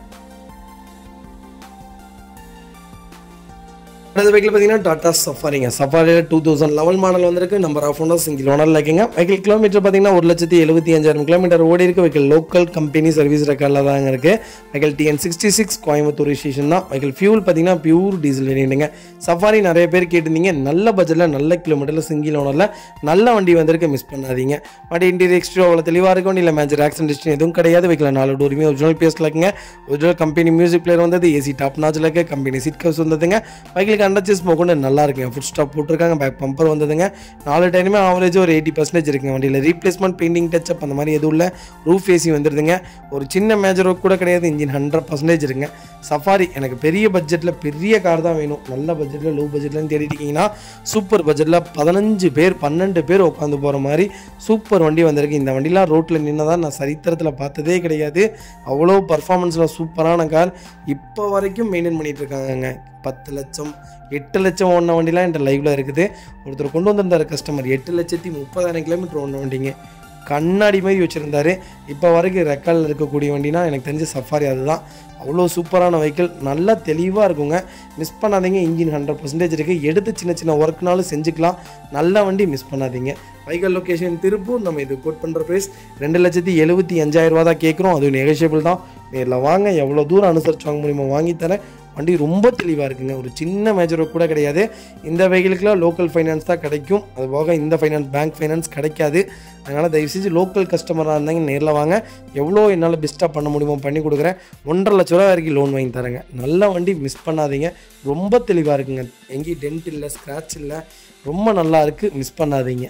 அடுத்த வெஹிக்கிள் பார்த்தீங்கன்னா டாடா சஃபாரிங்க. சஃபாரியில் 2011 மாடல் வந்திருக்கு. நம்பர் ஆஃப் ஓனர் சிங்கிள் ஓனரில் இருக்குங்க. வெஹிக்கிள் கிலோமீட்டர் பார்த்தீங்கன்னா 1,75,000 கிலோமீட்டர் ஓடி இருக்குது. வெஹிக்கிள் லோக்கல் கம்பெனி சர்வீஸ் ரெக்கார்டில் தாங்க இருக்குது. வெஹிக்கிள் TN66 கோயம்புத்தூர் ஸ்டேஷன் தான். வெஹிக்கிள் ஃபியூல் பார்த்தீங்கன்னா பியூர் டீசல் வேணுங்க. சஃபாரி நிறைய பேர் கேட்டிருந்தீங்க. நல்ல பட்ஜெட்டில் நல்ல கிலோமீட்டரில் சிங்கிள் ஓனரில் நல்ல வண்டி வந்திருக்கு. மிஸ் பண்ணாதீங்க. வண்டி இன்டீரியர் எக்ஸ்டீரியர் அவ்வளோ தெளிவாக இருக்கும். இல்லை மேஜர் ஆக்சிடென்ட் எதுவும் கிடையாது. வெஹிக்கிள் 4 டோருமே ஒரிஜினல் பேஸ்ட்டில் இருக்குங்க. ஒரிஜினல் கம்பெனி மியூசிக் பிளேயர் வந்தது. ஏசி டாப் நாட்சில் இருக்குது. கம்பெனி சீட் கவர்ஸ் வந்ததுங்க. வெஹிக்கிள் அண்டர்ச்சேஸ் கொண்டு நல்லா இருக்குங்க. ஃபுட் ஸ்டாப் போட்டிருக்காங்க. பேக் பம்பர் வந்ததுங்க. 4 டயருமே ஆவரேஜ் ஒரு 80% இருக்குங்க. வண்டியில் ரீப்ளேஸ்மெண்ட், பெயிண்டிங் டச்சப் அந்த மாதிரி எதுவும் இல்லை. ரூஃப் ஏசி வந்துடுதுங்க. ஒரு சின்ன மேஜர் ஒர்க் கூட கிடையாது. இன்ஜின் 100% இருக்குங்க. சஃபாரி எனக்கு பெரிய பட்ஜெட்டில் பெரிய கார் தான் வேணும். நல்ல பட்ஜெட்டில் லோ பட்ஜெட்லன்னு தேடிட்டிங்கன்னா சூப்பர் பட்ஜெட்டில் 15 பேர் 12 பேர் உட்காந்து போகிற மாதிரி சூப்பர் வண்டி வந்திருக்கு. இந்த வண்டிலாம் ரோட்டில் நின்னதான் நான் சரித்திரத்தில் பார்த்ததே கிடையாது. அவ்வளோ பர்ஃபார்மன்ஸில் சூப்பரான கார். இப்போ வரைக்கும் மெயின்டைன் பண்ணிகிட்டு இருக்காங்க. 10 லட்சம் 8 லட்சம் ஓடின வண்டிலாம் என்கிட்ட லைவில் இருக்குது. ஒருத்தர் கொண்டு வந்திருந்தார் கஸ்டமர். 8,30,000 கிலோமீட்டர் ஓடின வண்டிங்க. கண்ணாடி மாதிரி வச்சுருந்தார். இப்போ வரைக்கும் ரெக்கார்டில் இருக்கக்கூடிய வண்டினா எனக்கு தெரிஞ்ச சஃபாரி அதுதான். அவ்வளோ சூப்பரான வெஹிக்கிள். நல்லா தெளிவாக இருக்குங்க. மிஸ் பண்ணாதீங்க. இன்ஜின் 100% இருக்குது. எடுத்து சின்ன சின்ன ஒர்க்னாலும் செஞ்சுக்கலாம். நல்ல வண்டி. மிஸ் பண்ணாதீங்க. Vehicle location Tiruppur. நம்ம இது கோட் பண்ணுற ப்ரைஸ் 2,75,000 தான் கேட்குறோம். அது நெகோஷியபிள் தான். நேரில் வாங்க, எவ்வளோ தூரம் அனுசரித்து வாங்க முடியுமோ வாங்கி தரேன். வண்டி ரொம்ப தெளிவாக இருக்குங்க. ஒரு சின்ன மேஜர் கூட கிடையாது. இந்த வெஹிக்கிளுக்குலாம் லோக்கல் ஃபைனான்ஸ் தான் கிடைக்கும். அது போக இந்த ஃபைனான்ஸ் பேங்க் ஃபைனான்ஸ் கிடைக்காது. அதனால் தயவுசெஞ்சு லோக்கல் கஸ்டமராக இருந்தாங்க நேரில் வாங்க. எவ்வளோ என்னால் பெஸ்ட்டாக பண்ண முடியுமோ பண்ணி கொடுக்குறேன். 1,50,000 ரூபா வரைக்கும் லோன் வாங்கி தரேங்க. நல்ல வண்டி. மிஸ் பண்ணாதீங்க. ரொம்ப தெளிவாக இருக்குங்க. எங்கேயும் டென்ட் இல்லை, ஸ்க்ராட்ச் இல்லை. ரொம்ப நல்லா இருக்குது. மிஸ் பண்ணாதீங்க.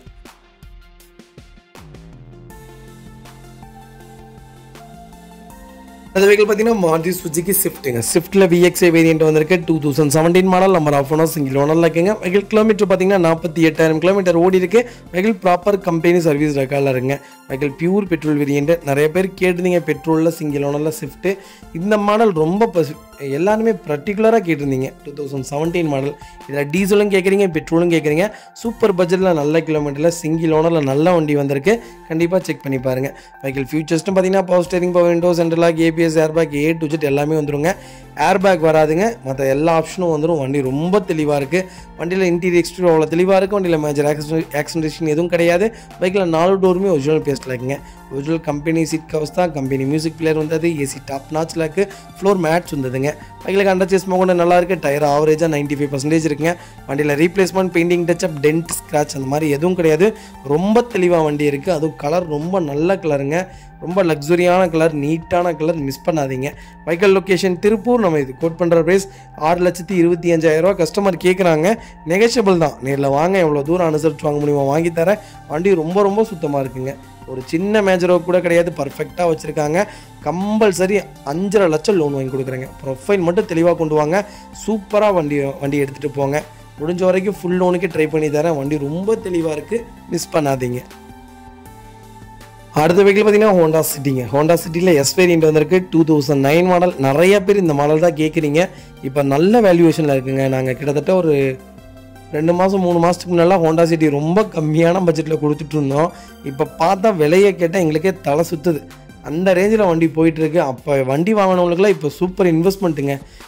அந்த வெஹிக்கிள் பார்த்தீங்கன்னா மாருதி சுசுகி ஸ்விஃப்ட்டுங்க. ஸ்விஃப்ட்டில் VXI வேரியண்ட் வந்திருக்கு. 2017 model. Number of owner single ஓனரில் இருக்குங்க. வெஹிக்கிள் கிலோமீட்டர் பார்த்தீங்கன்னா 48,000 கிலோமீட்டர் ஓடி இருக்கு. வெஹிக்கிள் ப்ராப்பர் கம்பெனி சர்வீஸ் ரெக்கார்டில் இருக்குங்க. Vehicle pure petrol variant. நிறைய பேர் கேட்டிருந்தீங்க பெட்ரோலில் சிங்கிள் ஓனரில் ஸ்விஃப்ட்டு. இந்த மாடல் ரொம்ப எல்லாருமே பர்டிகுலராக கேட்டிருந்தீங்க. 2017 மாடல். இதில் டீசலும் கேட்குறீங்க, பெட்ரோலும் கேட்குறீங்க. சூப்பர் பட்ஜெட்டில் நல்ல கிலோமீட்டரில் சிங்கிள் ஓனரில் நல்ல வண்டி வந்திருக்கு. கண்டிப்பாக செக் பண்ணி பாருங்கள். வெஹிக்கிள் ஃபியூச்சர்ஸ்ட்டு பார்த்தீங்கன்னா power steering, power windows, central lock, ABS, airbag, A to Z எல்லாமே வந்துருங்க. ஏர்பேக் வராதுங்க. மற்ற எல்லா ஆப்ஷனும் வந்துடும். வண்டி ரொம்ப தெளிவாக இருக்குது. வண்டியில் இன்டீரியர் எக்ஸ்டீரியர் அவ்வளோ தெளிவாக இருக்குது. வண்டியில் மேஜர் ஆக்சிடென்ட் எதுவும் கிடையாது. பைக்கில் 4 டோருமே ஒரிஜினல் பேஸ்ட்டில் இருக்குங்க. ஒரிஜினல் கம்பெனி சீட் கவர்ஸ் தான். கம்பெனி மியூசிக் பிளேயர் வந்தது. ஏசி டாப் நாட்சில் இருக்குது. ஃப்ளோர் மேட்ஸ் வந்ததுங்க. பைக்கில் அண்டர்ச்சேஸ் கொண்டு நல்லா இருக்குது. டயர் ஆவரேஜாக 95% இருக்குங்க. வண்டியில் replacement, painting touch up, dent, scratch அந்த மாதிரி எதுவும் கிடையாது. ரொம்ப தெளிவாக வண்டி இருக்குது. அதுவும் கலர் ரொம்ப நல்ல கலருங்க. ரொம்ப லக்ஸுரியான கலர், நீட்டான கலர். மிஸ் பண்ணாதீங்க. Vehicle location Tiruppur. நம்ம இது கோட் பண்ணுற ப்ரைஸ் 6,25,000 கஸ்டமர் கேட்குறாங்க. நெகோஷியபிள் தான். நேரில் வாங்க, எவ்வளோ தூரம் அனுசரித்து வாங்க முடியுமோ வாங்கி தரேன். வண்டி ரொம்ப ரொம்ப சுத்தமாக இருக்குங்க. ஒரு சின்ன மேஜரோ கூட கிடையாது. பர்ஃபெக்டாக வச்சுருக்காங்க. கம்பல்சரி 5.5 லட்சம் லோன் வாங்கி கொடுக்குறேங்க. ப்ரொஃபைல் மட்டும் தெளிவாக கொண்டு வாங்க. சூப்பராக வண்டி எடுத்துகிட்டு போங்க. முடிஞ்ச வரைக்கும் ஃபுல் லோனுக்கு ட்ரை பண்ணி தரேன். வண்டி ரொம்ப தெளிவாக இருக்குது. மிஸ் பண்ணாதீங்க. அடுத்த வெஹிக்கிள் பார்த்தீங்கன்னா ஹோண்டா சிட்டிங்க. ஹோண்டா சிட்டியில் எஸ் வேரியண்ட் வந்திருக்கு. 2009 மாடல். நிறைய பேர் இந்த மாடல் தான் கேட்குறீங்க. இப்போ நல்ல வேல்யூவேஷனில் இருக்குங்க. நாங்கள் கிட்டத்தட்ட ஒரு 2 மாதம் 3 மாதத்துக்கு முன்னாடி ஹோண்டா சிட்டி ரொம்ப கம்மியான பட்ஜெட்டில் கொடுத்துட்டு இருந்தோம். இப்போ பார்த்தா விலையை கேட்டால் எங்களுக்கே தலை சுற்றுது. அந்த ரேஞ்சில் வண்டி போயிட்டுருக்கு. அப்போ வண்டி வாங்கினவங்களுக்குலாம் இப்போ சூப்பர் இன்வெஸ்ட்மெண்ட்டுங்க.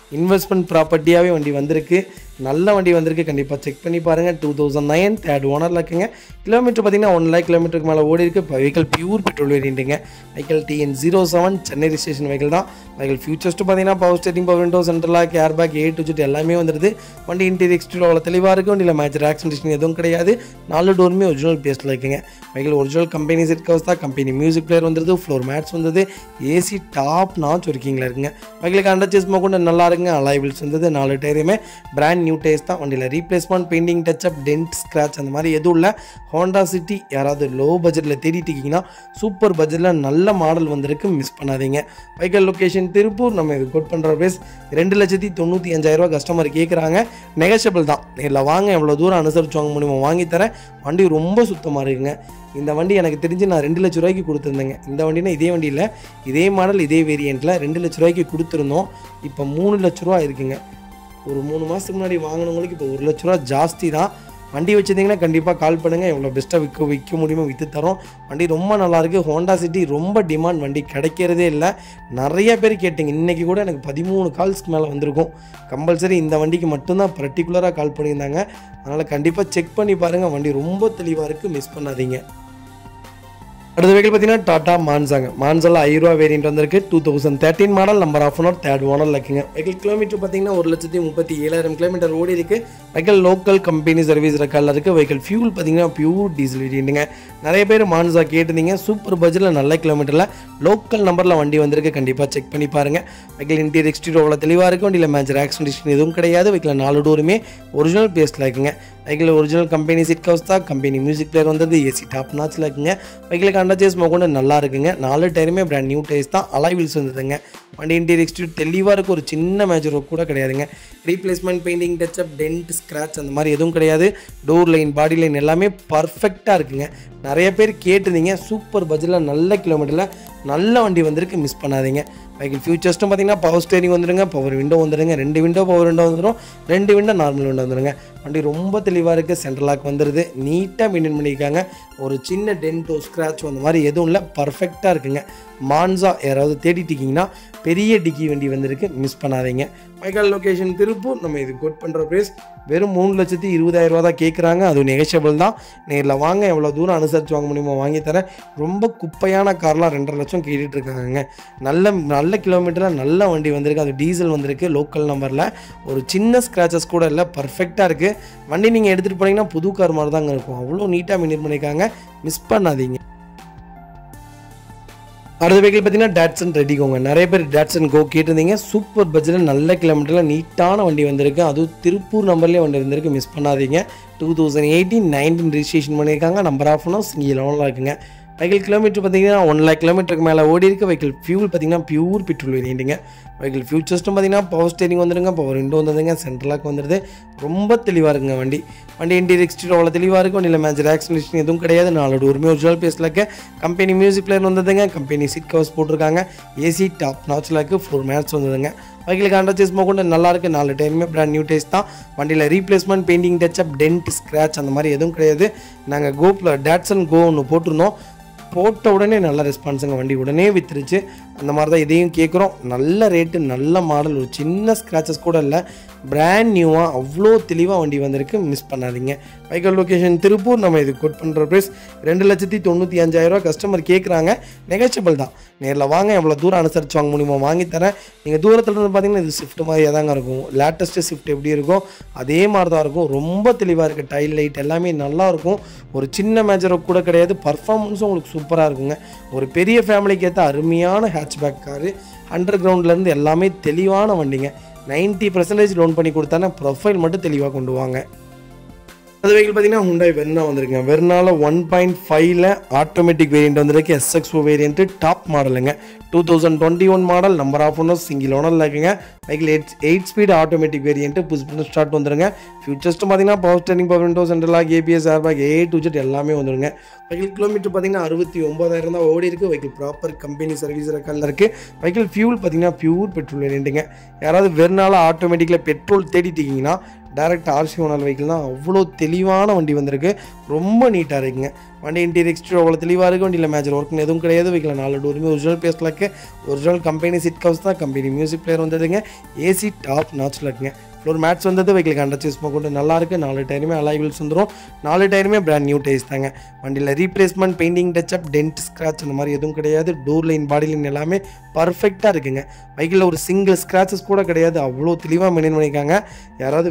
இன்வெஸ்ட்மெண்ட் ப்ராப்பர்ட்டியாகவே வண்டி வந்திருக்கு. நல்ல வண்டி வந்திருக்கு, கண்டிப்பாக செக் பண்ணி பாருங்கள். 2009 தேர்ட் ஓனரில் இருக்குங்க. கிலோமீட்டர் பார்த்தீங்கன்னா 1 லேக் கிலோமீட்டருக்கு மேலே ஓடி இருக்குது. வெஹிக்கல் பியூர் பெட்ரோல் வேரியண்ட்டுங்க. Vehicle TN07 Chennai registration vehicle தான். வெஹிக்கல் ஃபியூச்சர்ஸ்ட்டு பார்த்தீங்கன்னா power steering, power window, central lock, air bag, A to Z எல்லாமே வந்துடுது. வண்டி இன்டீரியர் எக்ஸ்டீரியர் அவ்வளோ தெளிவாக இருக்குது. வண்டியில் மேஜர் ஆக்சிடென்ட் எதுவும் கிடையாது. 4 டோருமே ஒரிஜினல் பேஸ்ட்டில் இருக்குங்க. Vehicle original company seat covers தான். கம்பெனி மியூசிக் பிளேயர் வந்துடுது. ஃப்ளோர் மேட்ஸ் வந்தது. ஏசி டாப் நாச் ஒர்க்கிங்கில் இருக்குங்க. வெஹிக்கலுக்கு அண்டர்ச்சேஸ் கொண்டு நல்லா இருக்குங்க. அலாய் வீல்ஸ் வந்தது. 4 டயருமே பிராண்ட் நியூ டயர்ஸ் தான். வண்டியில் replacement, painting, touch up, dent, scratch அந்த மாதிரி எதுவும் இல்லை. ஹோண்டா சிட்டி யாராவது லோ பட்ஜெட்டில் தேடிட்டு இருக்கீங்கன்னா சூப்பர் பட்ஜெட்டில் நல்ல மாடல் வந்திருக்கு, மிஸ் பண்ணாதீங்க. Vehicle location Tiruppur. நம்ம இது கோட் பண்ணுற ப்ரைஸ் 2,95,000 கஸ்டமர் கேட்குறாங்க. நெகஷியபிள் தான். நேரில் வாங்க, எவ்வளோ தூரம் அனுசரிச்சு வாங்க முடியுமோ வாங்கி தரேன். வண்டி ரொம்ப சுத்தமாக இருக்குங்க. இந்த வண்டி எனக்கு தெரிஞ்சு நான் 2 லட்ச ரூபாய்க்கு கொடுத்துருந்தேங்க. இந்த வண்டினா இதே வண்டியில் இதே மாடல் இதே வேரியண்ட்டில் 2 லட்ச ரூபாய்க்கு கொடுத்துருந்தோம். இப்போ 3 லட்ச ரூபா இருக்குங்க. ஒரு 3 மாதத்துக்கு முன்னாடி வாங்கினவங்களுக்கு இப்போ 1 லட்ச ரூபா ஜாஸ்தி தான். வண்டி வச்சுருந்தீங்கன்னா கண்டிப்பாக கால் பண்ணுங்கள். எவ்வளோ பெஸ்ட்டாக விற்க முடியுமோ விற்று தரோம். வண்டி ரொம்ப நல்லாயிருக்கு. ஹோண்டா சிட்டி ரொம்ப டிமாண்ட், வண்டி கிடைக்கிறதே இல்லை. நிறைய பேர் கேட்டிங்க. இன்றைக்கி கூட எனக்கு 13 கால்ஸ்க்கு மேலே வந்திருக்கும். கம்பல்சரி இந்த வண்டிக்கு மட்டும்தான் பர்டிகுலராக கால் பண்ணியிருந்தாங்க. அதனால் கண்டிப்பாக செக் பண்ணி பாருங்கள். வண்டி ரொம்ப தெளிவாக இருக்குது, மிஸ் பண்ணாதீங்க. அடுத்த வெஹிக்கல் பார்த்தீங்கன்னா டாடா மான்சாங்க. மான்சாவில் 5 ரூபா வேரியண்ட் வந்திருக்கு. 2013 model, number of owner, third ஓனரில் இருக்குங்க. வெஹிக்கல் கிலோமீட்டர் பார்த்தீங்கன்னா 1,37,000 கிலோமீட்டர் ஓடி இருக்குது. வெஹிக்கல் லோக்கல் கம்பெனி சர்வீஸ் ரெக்கார்டில் இருக்குது. வெஹிக்கல் ஃபியூல் பார்த்தீங்கன்னா பியூர் டீசல் வேரியண்ட்டுங்க. நிறைய பேர் மான்சா கேட்டிருந்தீங்க. சூப்பர் பட்ஜெட்டில் நல்ல கிலோமீட்டரில் லோக்கல் நம்பரில் வண்டி வந்திருக்கு, கண்டிப்பாக செக் பண்ணி பாருங்கள். வெஹிக்கல் இன்டீரியர் எக்ஸ்டீரியர் அவ்வளோ தெளிவாக இருக்குது. வண்டியில் மேஜர் ஆக்சிடென்ட் எதுவும் கிடையாது. வெஹிக்கல் 4 டோருமே ஒரிஜினல் பேஸ்ட்டில் இருக்குங்க. Vehicle original company seat covers தான். கம்பெனி மியூசிக் பிளேயர் வந்தது. ஏசி டாப் நாச்சில் இருக்குங்க. வெஹிக்கலுக்கு அண்டர்ச்சேஸ் கொண்டு நல்லா இருக்குங்க. 4 டயருமே பிராண்ட் நியூ டயர்ஸ் தான். அலாய் வீல்ஸ் வந்ததுங்க. வண்டி இன்டீரியர் எக்ஸ்டீரியர் தெளிவாக இருக்குது. ஒரு சின்ன மேஜர் ஒர்க் கூட கிடையாதுங்க. Replacement, painting, touch up, dent, scratch அந்த மாதிரி எதுவும் கிடையாது. டோர் லைன், பாடி லைன் எல்லாமே பர்ஃபெக்டாக இருக்குங்க. நிறைய பேர் கேட்டிருந்தீங்க. சூப்பர் பட்ஜெட்டில் நல்ல கிலோமீட்டரில் நல்ல வண்டி வந்திருக்கு, மிஸ் பண்ணாதீங்க. வெஹிக்கல் ஃபியூச்சர்ஸ்ட்டும் பார்த்தீங்கன்னா பவர் ஸ்டேரிங் வந்துடுங்க, பவர் விண்டோ வந்துடுங்க, 2 விண்டோ பவர் விண்டோ வந்துடும், 2 விண்டோ நார்மல் விண்டோ வந்துடுங்க. வண்டி ரொம்ப தெளிவாக இருக்குது. சென்ட்ரல் லாக் வந்துடுது. நீட்டாக மெயின்டைன் பண்ணியிருக்காங்க. ஒரு சின்ன டென்ட்டோ ஸ்க்ராட்ச் அந்த மாதிரி எதுவும் இல்லை, பர்ஃபெக்டாக இருக்குங்க. மான்சா யாராவது தேடிட்டு இருக்கீங்கன்னா பெரிய டிக்கி வண்டி வந்திருக்கு, மிஸ் பண்ணாதீங்க. Vehicle location Tiruppur. நம்ம இது கோட் பண்ணுற ப்ரைஸ் வெறும் 3,20,000 தான் கேட்குறாங்க. அது நெகஷியபிள் தான். நேரில் வாங்க, எவ்வளோ தூரம் அனுசரித்து வாங்க முடியுமோ வாங்கி தரேன். ரொம்ப குப்பையான கார்லாம் 2.5 லட்சம் கேட்டுட்டு இருக்காங்க. நல்ல கிலோமீட்டரில் நல்ல வண்டி வந்திருக்கு. அது டீசல் வந்திருக்கு, லோக்கல் நம்பரில். ஒரு சின்ன ஸ்க்ராச்சஸ் கூட இல்லை, பர்ஃபெக்டாக இருக்குது. வண்டி நீங்கள் எடுத்துகிட்டு போனீங்கன்னா புது கார் மாதிரி தாங்க இருக்கும். அவ்வளோ நீட்டாக மெயின்டைன் பண்ணியிருக்காங்க, மிஸ் பண்ணாதீங்க. அடுத்த வெஹிக்கல் பார்த்தீங்கன்னா டாட்சன் ரெடிகோங்க. நிறைய பேர் டாட்சன் கோ கேட்டிருந்தீங்க. சூப்பர் பட்ஜெட்டில் நல்ல கிலோமீட்டரில் நீட்டான வண்டி வந்திருக்கு. அதுவும் திருப்பூர் நம்பர்லேயே வண்டி வந்திருக்கு, மிஸ் பண்ணாதீங்க. 2018-19 ரிஜிஸ்ட்ரேஷன் பண்ணியிருக்காங்க. நம்பர் ஆஃப் ஓனர் சிங்கிள் ஓனரில் இருக்குங்க. வெஹிக்கல் கிலோமீட்டர் பார்த்தீங்கன்னா 1 லேக் கிலோமீட்டருக்கு மேலே ஓடி இருக்குது. வெஹிக்கல் ஃபியூல் பார்த்தீங்கன்னா பியூர் பெட்ரோல் வேரியண்ட்டுங்க. வெஹிக்கல் ஃபியூச்சர்ஸ்ட்டும் பார்த்தீங்கன்னா பவர் ஸ்டேரிங் வந்துடுங்க, பவர் விண்டோ வந்துடுங்க, சென்ட்ரல் லாக் வந்துடுது. ரொம்ப தெளிவாக இருக்குங்க வண்டி. வண்டி இன்டீரியர் எக்ஸ்டீரியர் அவ்வளோ தெளிவாக இருக்கும். வண்டியில் மேஜர் ஆக்சிடென்ட் எதுவும் கிடையாது. 4 டோருமே ஒரிஜினல் பேஸில் இருக்குது. கம்பெனி மியூசிக் பிளேயர் வந்ததுங்க. கம்பெனி சீட் கவர்ஸ் போட்டிருக்காங்க. ஏசி டாப் நாச்சில் இருக்குது. ஃப்ளோர் மேட்ஸ் வந்ததுங்க. வெஹிக்கலுக்கு அண்டர்ச்சேஸ் கொண்டு நல்லா இருக்குது. 4 டயருமே பிராண்ட் நியூ டயர்ஸ் தான். வண்டியில் replacement, painting, touch up, dent, scratch அந்த மாதிரி எதுவும் கிடையாது. நாங்கள் கோப்பில் டாட்சன் கோ ஒன்று போட்டிருந்தோம். போட்ட உடனே நல்ல ரெஸ்பான்ஸுங்க. வண்டி உடனே விற்றுருச்சு. அந்த மாதிரி தான் இதையும் கேட்குறோம். நல்ல ரேட்டு, நல்ல மாடல், ஒரு சின்ன ஸ்க்ராச்சஸ் கூட இல்லை. பிராண்ட் நியூவாக அவ்வளோ தெளிவாக வண்டி வந்திருக்கு, மிஸ் பண்ணாதீங்க. Vehicle location Tiruppur. நம்ம இது கோட் பண்ணுற ப்ரைஸ் 2,95,000 கஸ்டமர் கேட்குறாங்க. நெகஷியபிள் தான். நேரில் வாங்க, எவ்வளோ தூரம் அனுசரித்து வாங்க முடியுமோ வாங்கி தரேன். நீங்கள் தூரத்தில் இருந்து பார்த்தீங்கன்னா இது ஸ்விஃப்ட் மாதிரியாக தாங்க இருக்கும். லேட்டஸ்ட்டு ஸ்விஃப்ட் எப்படி இருக்கும் அதே மாதிரி தான் இருக்கும். ரொம்ப தெளிவாக இருக்குது. டைல் லைட் எல்லாமே நல்லாயிருக்கும். ஒரு சின்ன மேஜர் கூட கிடையாது. பர்ஃபார்மன்ஸும் உங்களுக்கு சூப்பராக இருக்குங்க. ஒரு பெரிய ஃபேமிலிக்கு ஏற்ற அருமையான ஹேட்ச்பேக் காரு. அண்டர் கிரவுண்ட்லேருந்து எல்லாமே தெளிவான வண்டிங்க. 90% லோன் பண்ணி கொடுத்தானே, ப்ரொஃபைல் மட்டும் தெளிவாக கொண்டு வாங்க. அது வெஹிக்கல் பார்த்தீங்கன்னா ஹுண்டாய் வெர்னா வந்திருக்குங்க. வெர்னால 1.5ல் ஆட்டோமேட்டிக் வேரியண்ட் வந்திருக்கு. SXO வேரியண்ட்டு டாப் மாடலுங்க. 2021 model. Number of owner single ஓனரில் இருக்குங்க. வெஹிக்கல் 8 ஸ்பீட் ஆட்டோமேட்டிக் வேரியண்ட்டு புதுசு ஸ்டார்ட் வந்துருங்க. ஃபியூச்சர்ஸ்ட்டு பார்த்தீங்கன்னா power steering, power window, central lock, ABS, air bag, A to Z எல்லாமே வந்துருங்க. வெஹிக்கல் கிலோமீட்டர் பார்த்தீங்கன்னா 69,000 தான் ஓடி இருக்குது. வெஹிக்கல் ப்ராப்பர் கம்பெனி சர்வீஸ் ரெக்கார்டில் இருக்குது. வெஹிக்கல் ஃபியூல் பார்த்தீங்கன்னா பியூர் பெட்ரோல் வேரியண்ட்டுங்க. யாராவது வெர்னால ஆட்டோமேட்டிக்கில் பெட்ரோல் தேடிட்டீங்கன்னா டேரக்ட் ஆர்சி ஓனர் வெஹிக்கிள் தான். அவ்வளோ தெளிவான வண்டி வந்திருக்கு, ரொம்ப நீட்டாக இருக்குங்க. வண்டி இன்டீரியர் எக்ஸ்டீரியர் அவ்வளோ தெளிவாக இருக்குது. வண்டியில் மேஜர் ஒர்க்னு எதுவும் கிடையாது. வெஹிக்கில் 4 டோருமே ஒரிஜினல் பேஸ்டில் இருக்குது. ஒரிஜினல் கம்பெனி சீட் கவர்ஸ் தான். கம்பெனி மியூசிக் பிளேயர் வந்ததுங்க. ஏசி டாப் நாச்சில் இருக்குங்க. ஃப்ளோர் மேட்ஸ் வந்தது. வெஹிக்கில் அண்டர்ச்சேஸ் கொண்டு நல்லாயிருக்கு. 4 டயருமே அலாய் வீல்ஸ் வந்துடும். 4 டயருமே பிராண்ட் நியூ டயர்ஸ் தாங்க. வண்டியில் replacement, painting, touch up, dent, scratch அந்த மாதிரி எதுவும் கிடையாது. டோர் லைன், பாடி லைன் எல்லாமே பர்ஃபெக்டாக இருக்குங்க. வெஹிக்கிளில் ஒரு சிங்கிள் ஸ்க்ராச்சஸ் கூட கிடையாது. அவ்வளோ தெளிவாக மெயின்டைன் பண்ணியிருக்காங்க. யாராவது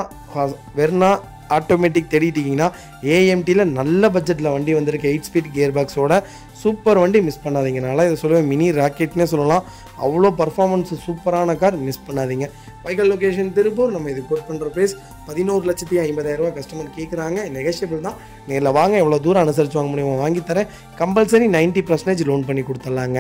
வெர்னா ஆட்டோமேட்டிக் தேடிட்டிங்கன்னா ஏஎம்டியில் நல்ல பட்ஜெட்டில் வண்டி வந்திருக்கு. 8 ஸ்பீட் கியர் பாக்ஸோட சூப்பர் வண்டி, மிஸ் பண்ணாதீங்கனால இதை சொல்லுவேன். மினி ராக்கெட்னே சொல்லலாம். அவ்வளோ பர்ஃபார்மன்ஸ் சூப்பரான கார், மிஸ் பண்ணாதீங்க. Vehicle location Tiruppur. நம்ம இது கோட் பண்ணுற ப்ரைஸ் 11,50,000 கஸ்டமர் கேட்குறாங்க. நெகோஷியபிள் தான். நேரில் வாங்க, எவ்வளோ தூரம் அனுசரித்து வாங்க முடியுமோ வாங்கி தரேன். கம்பல்சரி 90% லோன் பண்ணி கொடுத்துட்லாங்க.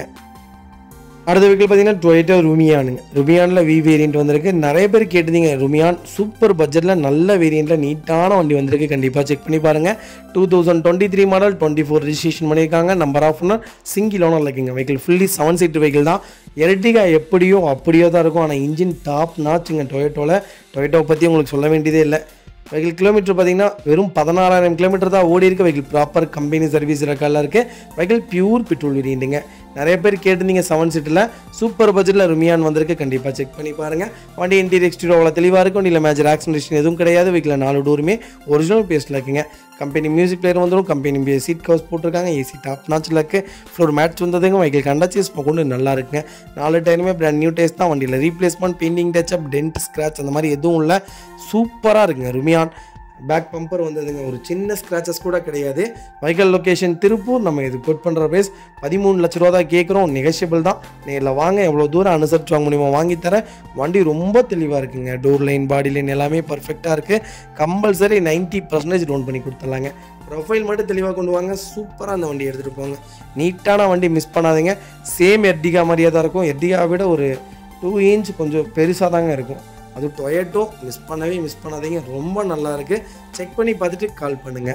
அடுத்த வெஹிக்கிள் பார்த்தீங்கன்னா டொயோட்டா ருமியானுங்க. ருமியானில் வி வேரியண்ட் வந்திருக்கு. நிறைய பேர் கேட்டுதீங்க, ருமியான் சூப்பர் பட்ஜெட்டில் நல்ல வேரியண்ட்டில் நீட்டான வண்டி வந்திருக்கு. கண்டிப்பாக செக் பண்ணி பாருங்கள். 2023 மாடல், 24 ரெஜிஸ்ட்ரேஷன் பண்ணியிருக்காங்க. Number of owner single owner இருக்குங்க. வெஹிக்கிள் ஃபுல்லி 7 சீட் வெஹிக்கிள் தான். எர்டிகா எப்படியோ அப்படியோ தான் இருக்கும். ஆனால் இன்ஜின் டாப் நாச்சுங்க. டொயோட்டாவை பற்றி உங்களுக்கு சொல்ல வேண்டியதே இல்லை. வெஹிக்கிள் கிலோமீட்டர் பார்த்தீங்கன்னா வெறும் 16,000 கிலோமீட்டர் தான் ஓடி இருக்குது. வெஹிக்கிள் ப்ராப்பர் கம்பெனி சர்வீஸ் ரெக்கார்டில் இருக்குது. வெஹிக்கிள் பியூர் பெட்ரோல் வேரியண்ட்டுங்க. நிறைய பேர் கேட்டிருந்தீங்க 7 சீட்டில் சூப்பர் பட்ஜெட்டில் ருமியான் வந்திருக்கு. கண்டிப்பாக செக் பண்ணி பாருங்கள். வண்டி இன்டீரியர் எக்ஸ்டீரியர் அவ்வளோ தெளிவாக இருக்கும். வண்டியில் மேஜர் ஆக்சிடென்ட் எதுவும் கிடையாது. வெஹிக்கில் 4 டோருமே ஒரிஜினல் பேஸ்டில் இருக்குங்க. கம்பெனி மியூசிக் பிளேயர் வந்துடும். கம்பெனி சீட் கவர்ஸ் போட்டிருக்காங்க. ஏசி டாப் நாச்சில் இருக்குது. ஃப்ளோர் மேட்ச் வந்ததுங்க. வெஹிக்கிள் கண்டச்சேஸ் கொண்டு நல்லா இருக்குங்க. 4 டயருமே பிராண்ட் நியூ டயர்ஸ் தான். வண்டியில் replacement, painting, touch up, dent, scratch அந்த மாதிரி எதுவும் இல்லை. சூப்பராக இருக்குங்க ருமியான். பேக் பம்பர் வந்ததுங்க. ஒரு சின்ன ஸ்க்ராச்சஸ் கூட கிடையாது. Vehicle location Tiruppur. நம்ம இது கோட் பண்ணுற ப்ரைஸ் 13 லட்ச ரூபா தான் கேட்குறோம். நெகோஷியபிள் தான். நேரில் வாங்க, எவ்வளோ தூரம் அனுசரித்து வாங்க முடியுமோ வாங்கி தரேன். வண்டி ரொம்ப தெளிவாக இருக்குங்க. டோர் லைன், பாடி லைன் எல்லாமே பர்ஃபெக்டாக இருக்குது. கம்பல்சரி 90% லோன் பண்ணி கொடுத்துடலாங்க. ப்ரொஃபைல் மட்டும் தெளிவாக கொண்டு வாங்க. சூப்பராக அந்த வண்டி எடுத்துகிட்டு போங்க. நீட்டான வண்டி, மிஸ் பண்ணாதீங்க. சேம் எர்டிகா மாதிரியே தான் இருக்கும். எர்டிகாவை விட ஒரு 2 இன்ச் கொஞ்சம் பெருசாக தாங்க இருக்கும். அது டொயோட்டோ, மிஸ் பண்ணாதீங்க. ரொம்ப நல்லா இருக்குது. செக் பண்ணி பார்த்துட்டு கால் பண்ணுங்கள்.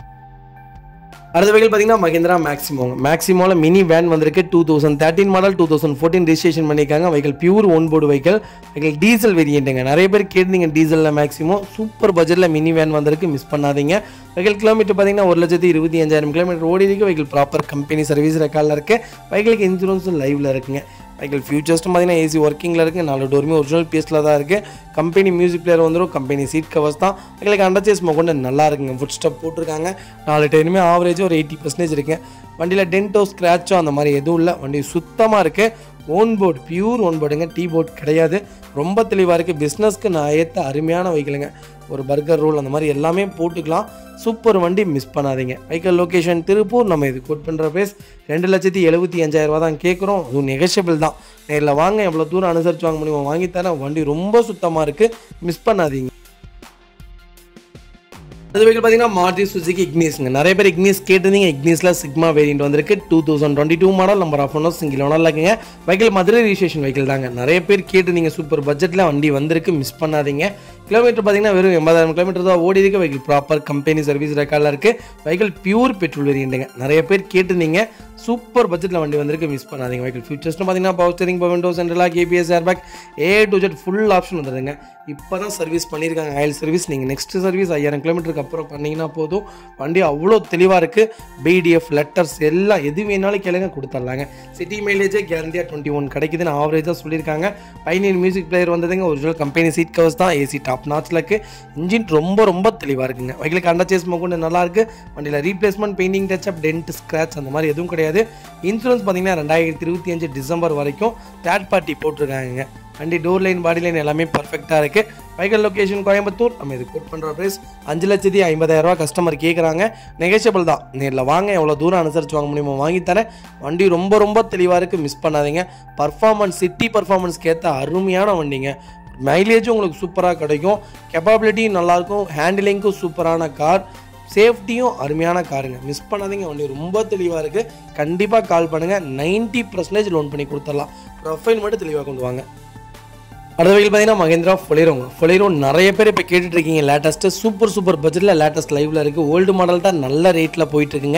அடுத்த வெஹிக்கிள் பார்த்தீங்கன்னா மஹிந்திரா மேக்ஸிமோவில் மினி வேன் வந்திருக்கு. 2013 மாடல், 2014 ரெஜிஸ்ட்ரேஷன் பண்ணியிருக்காங்க. Vehicle pure own board vehicle diesel வேரியண்ட்டுங்க. நிறைய பேர் கேட்டீங்க டீசலில் மேக்ஸிமோ சூப்பர் பட்ஜெட்டில் மினி வேன் வந்திருக்கு, மிஸ் பண்ணாதீங்க. வெஹிக்கிள் கிலோமீட்டர் பார்த்தீங்கன்னா 1,25,000 கிலோமீட்டர் ஓடி இருக்குது. வெஹிக்கிள் ப்ராப்பர் கம்பெனி சர்வீஸ் ரெக்கார்டில் இருக்குது. வெஹிக்கிளுக்கு இன்சூரன்ஸும் லைவில் இருக்குங்க. வெஹிக்கிள் ஃபியூச்சர்ஸ்ட்டு பார்த்தீங்கன்னா ஏசி ஒர்க்கிங்கில் இருக்குது. 4 டோருமே ஒரிஜினல் பேஸில் தான் இருக்குது. கம்பெனி மியூசிக் பிளேயர் வந்துடும். கம்பெனி சீட் கவர்ஸ் தான். வெஹிக்கிளுக்கு அண்டர்ச்சேஸ் கொண்டு நல்லா இருக்குங்க. ஃபுட் ஸ்டெப் போட்டிருக்காங்க. 4 டயருமே ஆவரேஜாக ஒரு 80% இருக்குங்க. வண்டியில் டென்ட்டோ, ஸ்க்ராச்சோ அந்த மாதிரி எதுவும் இல்லை. வண்டி சுத்தமாக இருக்குது. ஓன் போர்டு, பியூர் ஓன் போர்டுங்க. டீ போர்டு கிடையாது. ரொம்ப தெளிவாக இருக்குது. பிஸ்னஸ்க்கு நான் ஏற்ற அருமையான வெஹிக்கிளுங்க. ஒரு பர்கர் ரோல் அந்த மாதிரி எல்லாமே போட்டுக்கலாம். சூப்பர் வண்டி, மிஸ் பண்ணாதீங்க. Vehicle location Tiruppur. நம்ம இது கோட் பண்ணுற ப்ரைஸ் 2,75,000 தான் கேட்குறோம். அதுவும் நெகோஷியபிள் தான். நேரில் வாங்க, எவ்வளோ தூரம் அனுசரித்து வாங்க முடியுமோ வாங்கி தரேன். வண்டி ரொம்ப சுத்தமாக இருக்குது, மிஸ் பண்ணாதீங்க. அது வெஹிக்கிள் பார்த்தீங்கன்னா மாருதி சுசுகி இக்னிஸ்ங்க. நிறைய பேர் இக்னிஸ் கேட்டிருந்தீங்க. இக்னிஸில் சிக்மா வேரியண்ட் வந்திருக்கு. 2022 model, number of owner single ஓனரில் இருக்குங்க. வெஹிக்கிள் மதுரை ரெஜிஸ்ட்ரேஷன் வெஹிக்கிள் தாங்க. நிறைய பேர் கேட்டிருந்தீங்க. சூப்பர் பட்ஜெட்டில் வண்டி வந்திருக்கு, மிஸ் பண்ணாதீங்க. கிலோமீட்டர் பார்த்தீங்கன்னா வெறும் 80,000 கிலோமீட்டர் தான் ஓடி இருக்குது. வெஹிக்கிள் ப்ராப்பர் கம்பெனி சர்வீஸ் ரெக்கார்டில் இருக்குது. வெஹிக்கிள் பியூர் பெட்ரோல் வேரியண்ட்டுங்க. நிறைய பேர் கேட்டிருந்தீங்க. சூப்பர் பட்ஜெட்டில் வண்டி வந்திருக்கு, மிஸ் பண்ணாதீங்க. வெஹிக்கிள் ஃபியூச்சர்ஸ்னு பார்த்தீங்கன்னா power steering, power windows, central lock, ABS, airbag, A to Z full option வந்துடுங்க. இப்போ தான் சர்வீஸ் பண்ணியிருக்காங்க. Oil service. நீங்கள் நெக்ஸ்ட் சர்வீஸ் 5000 கிலோமீட்டருக்கு அப்புறம் பண்ணிங்கன்னா போதும். வண்டி அவ்வளோ தெளிவாக இருக்குது. பிடிஎஃப் லெட்டர்ஸ் எல்லாம் எது வேணாலும் கேளுங்க, கொடுத்துடலாங்க. சிட்டி மைலேஜே கேரண்டியாக 21 கிடைக்குதுன்னு ஆவரேஜாக சொல்லியிருக்காங்க. பைனியர் மியூசிக் பிளேயர் வந்ததுங்க. ஒரிஜினல் கம்பெனி சீட் கவர்ஸ் தான். ஏசி டாப் நாச்சில் இருக்குது. இன்ஜின் ரொம்ப தெளிவாக இருக்குங்க. வெஹிக்கிளுக்கு அண்டர்ச்சேஸ் கொண்டு நல்லா இருக்குது. வண்டியில் replacement, painting, touch up, dent, scratch அந்த மாதிரி எதுவும் கிடையாது. இன்சூரன்ஸ் பார்த்தீங்கன்னா 2025 டிசம்பர் வரைக்கும் தேர்ட் பார்ட்டி போட்டிருக்காங்க. வண்டி டோர் லைன், பாடி லைன் எல்லாமே பர்ஃபெக்டாக இருக்குது. Vehicle location Coimbatore. நம்ம இது கோட் பண்ணுற ப்ரைஸ் 5,50,000 கஸ்டமர் கேட்குறாங்க. நெகோஷியபிள் தான். நேரில் வாங்க, எவ்வளோ தூரம் அனுசரித்து வாங்க முடியுமோ வாங்கி தரேன். வண்டி ரொம்ப தெளிவாக இருக்குது, மிஸ் பண்ணாதீங்க. பர்ஃபார்மன்ஸ், சிட்டி பர்ஃபார்மன்ஸ்க்கு ஏற்ற அருமையான வண்டிங்க. மைலேஜும் உங்களுக்கு சூப்பராக கிடைக்கும். கெப்பாபிலிட்டியும் நல்லாயிருக்கும். ஹேண்டிலிங்க்கும் சூப்பரான கார். சேஃப்டியும் அருமையான காருங்க, மிஸ் பண்ணாதீங்க. வண்டி ரொம்ப தெளிவாக இருக்குது. கண்டிப்பாக கால் பண்ணுங்கள். 90% லோன் பண்ணி கொடுத்துடலாம். ப்ரொஃபைல் மட்டும் தெளிவாக கொண்டு வாங்க. அடுத்த வெஹிக்கிள் பார்த்தீங்கன்னா மஹிந்திரா ஃபொலேரோ நிறைய பேர் இப்போ கேட்டுட்ருக்கீங்க. லேட்டஸ்ட்டு சூப்பர் பட்ஜெட்டில் லேட்டஸ்ட் லைவில் இருக்குது. ஓல்டு மாடல் தான் நல்ல ரேட்டில் போயிட்டுருக்குங்க.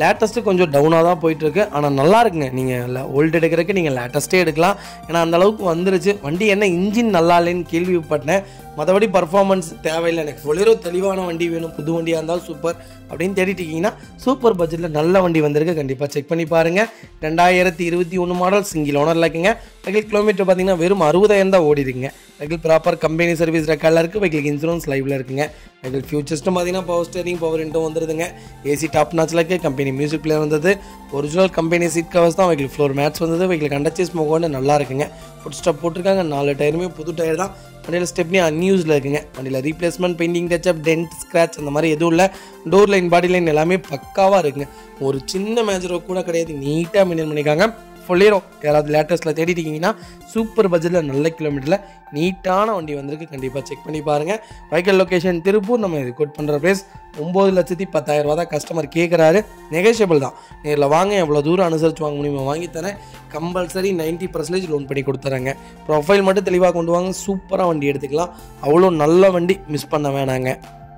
லேட்டஸ்ட்டு கொஞ்சம் டவுனாக தான் போயிட்டுருக்கு. ஆனால் நல்லா இருக்குங்க. நீங்கள் ஓல்டு எடுக்கிறதுக்கு நீங்கள் லேட்டஸ்ட்டே எடுக்கலாம். ஏன்னா அந்த அளவுக்கு வந்துருச்சு. வண்டி என்ன இன்ஜின் நல்லா இல்லைன்னு கேள்விப்பட்டேன். மற்றபடி பர்ஃபார்மன்ஸ் தேவையில்லை. எனக்கு பொலிரோ தெளிவான வண்டி வேணும், புது வண்டியாக இருந்தாலும் சூப்பர் அப்படின்னு தேடிட்டிங்கன்னா சூப்பர் பட்ஜெட்டில் நல்ல வண்டி வந்திருக்கு. கண்டிப்பாக செக் பண்ணி பாருங்கள். 2021 மாடல் சிங்கிள் ஓனரில் இருக்குங்க. வெஹிக்கிள் கிலோமீட்டர் பார்த்தீங்கன்னா வெறும் 60,000 தான் ஓடி இருக்குங்க. வெஹிக்கிள் ப்ராப்பர் கம்பெனி சர்வீஸ் ரெக்கார்டில் இருக்குது. வெஹிக்கிள் இன்சூரன்ஸ் லைவில் இருக்குங்க. வெஹிக்கிள் ஃபியூச்சர்ஸ்ட்டும் பார்த்தீங்கன்னா பவர் ஸ்டேரிங், பவர் விண்டோ வந்துருதுங்க. ஏசி டாப் நாச்சில் இருக்குது. கம்பெனி மியூசிக் பிளேயர் வந்தது. ஒரிஜினல் கம்பெனி சீட் கவர்ஸ் தான். வெஹிக்கிள் ஃப்ளோர் மேட்ஸ் வந்தது. வெஹிக்கிள் கண்டச்சேஸ் மோகோன்னு நல்லா இருக்குங்க. ஃபுட் ஸ்டாப் போட்டிருக்காங்க. 4 டயருமே புது டயர் தான். வண்டியில் ஸ்டெப்னி அன்யூஸில் இருக்குங்க. வண்டியில் replacement, painting, touch up, dent, scratch அந்த மாதிரி எதுவும் இல்லை. டோர் லைன், பாடி லைன் எல்லாமே பக்காவாக இருக்குங்க. ஒரு சின்ன மேஜரோ கூட கிடையாது. நீட்டாக மெயின்டைன் பண்ணியிருக்காங்க. பொலிரோ யாராவது லேட்டஸ்ட்டில் தேடிட்டிங்கன்னா சூப்பர் பட்ஜெட்டில் நல்ல கிலோமீட்டரில் நீட்டான வண்டி வந்திருக்கு. கண்டிப்பாக செக் பண்ணி பாருங்கள். Vehicle location Tiruppur. நம்ம இது கோட் பண்ணுற ப்ரைஸ் 9,10,000 தான் கஸ்டமர் கேட்குறாரு. நெகோஷியபிள் தான். நேரில் வாங்க, எவ்வளோ தூரம் அனுசரித்து வாங்க முடியுமோ வாங்கித்தரேன். கம்பல்சரி 90% லோன் பண்ணி கொடுத்துறேங்க. ப்ரொஃபைல் மட்டும் தெளிவாக கொண்டு வாங்க. சூப்பராக வண்டி எடுத்துக்கலாம். அவ்வளோ நல்ல வண்டி, மிஸ் பண்ண வேணாங்க.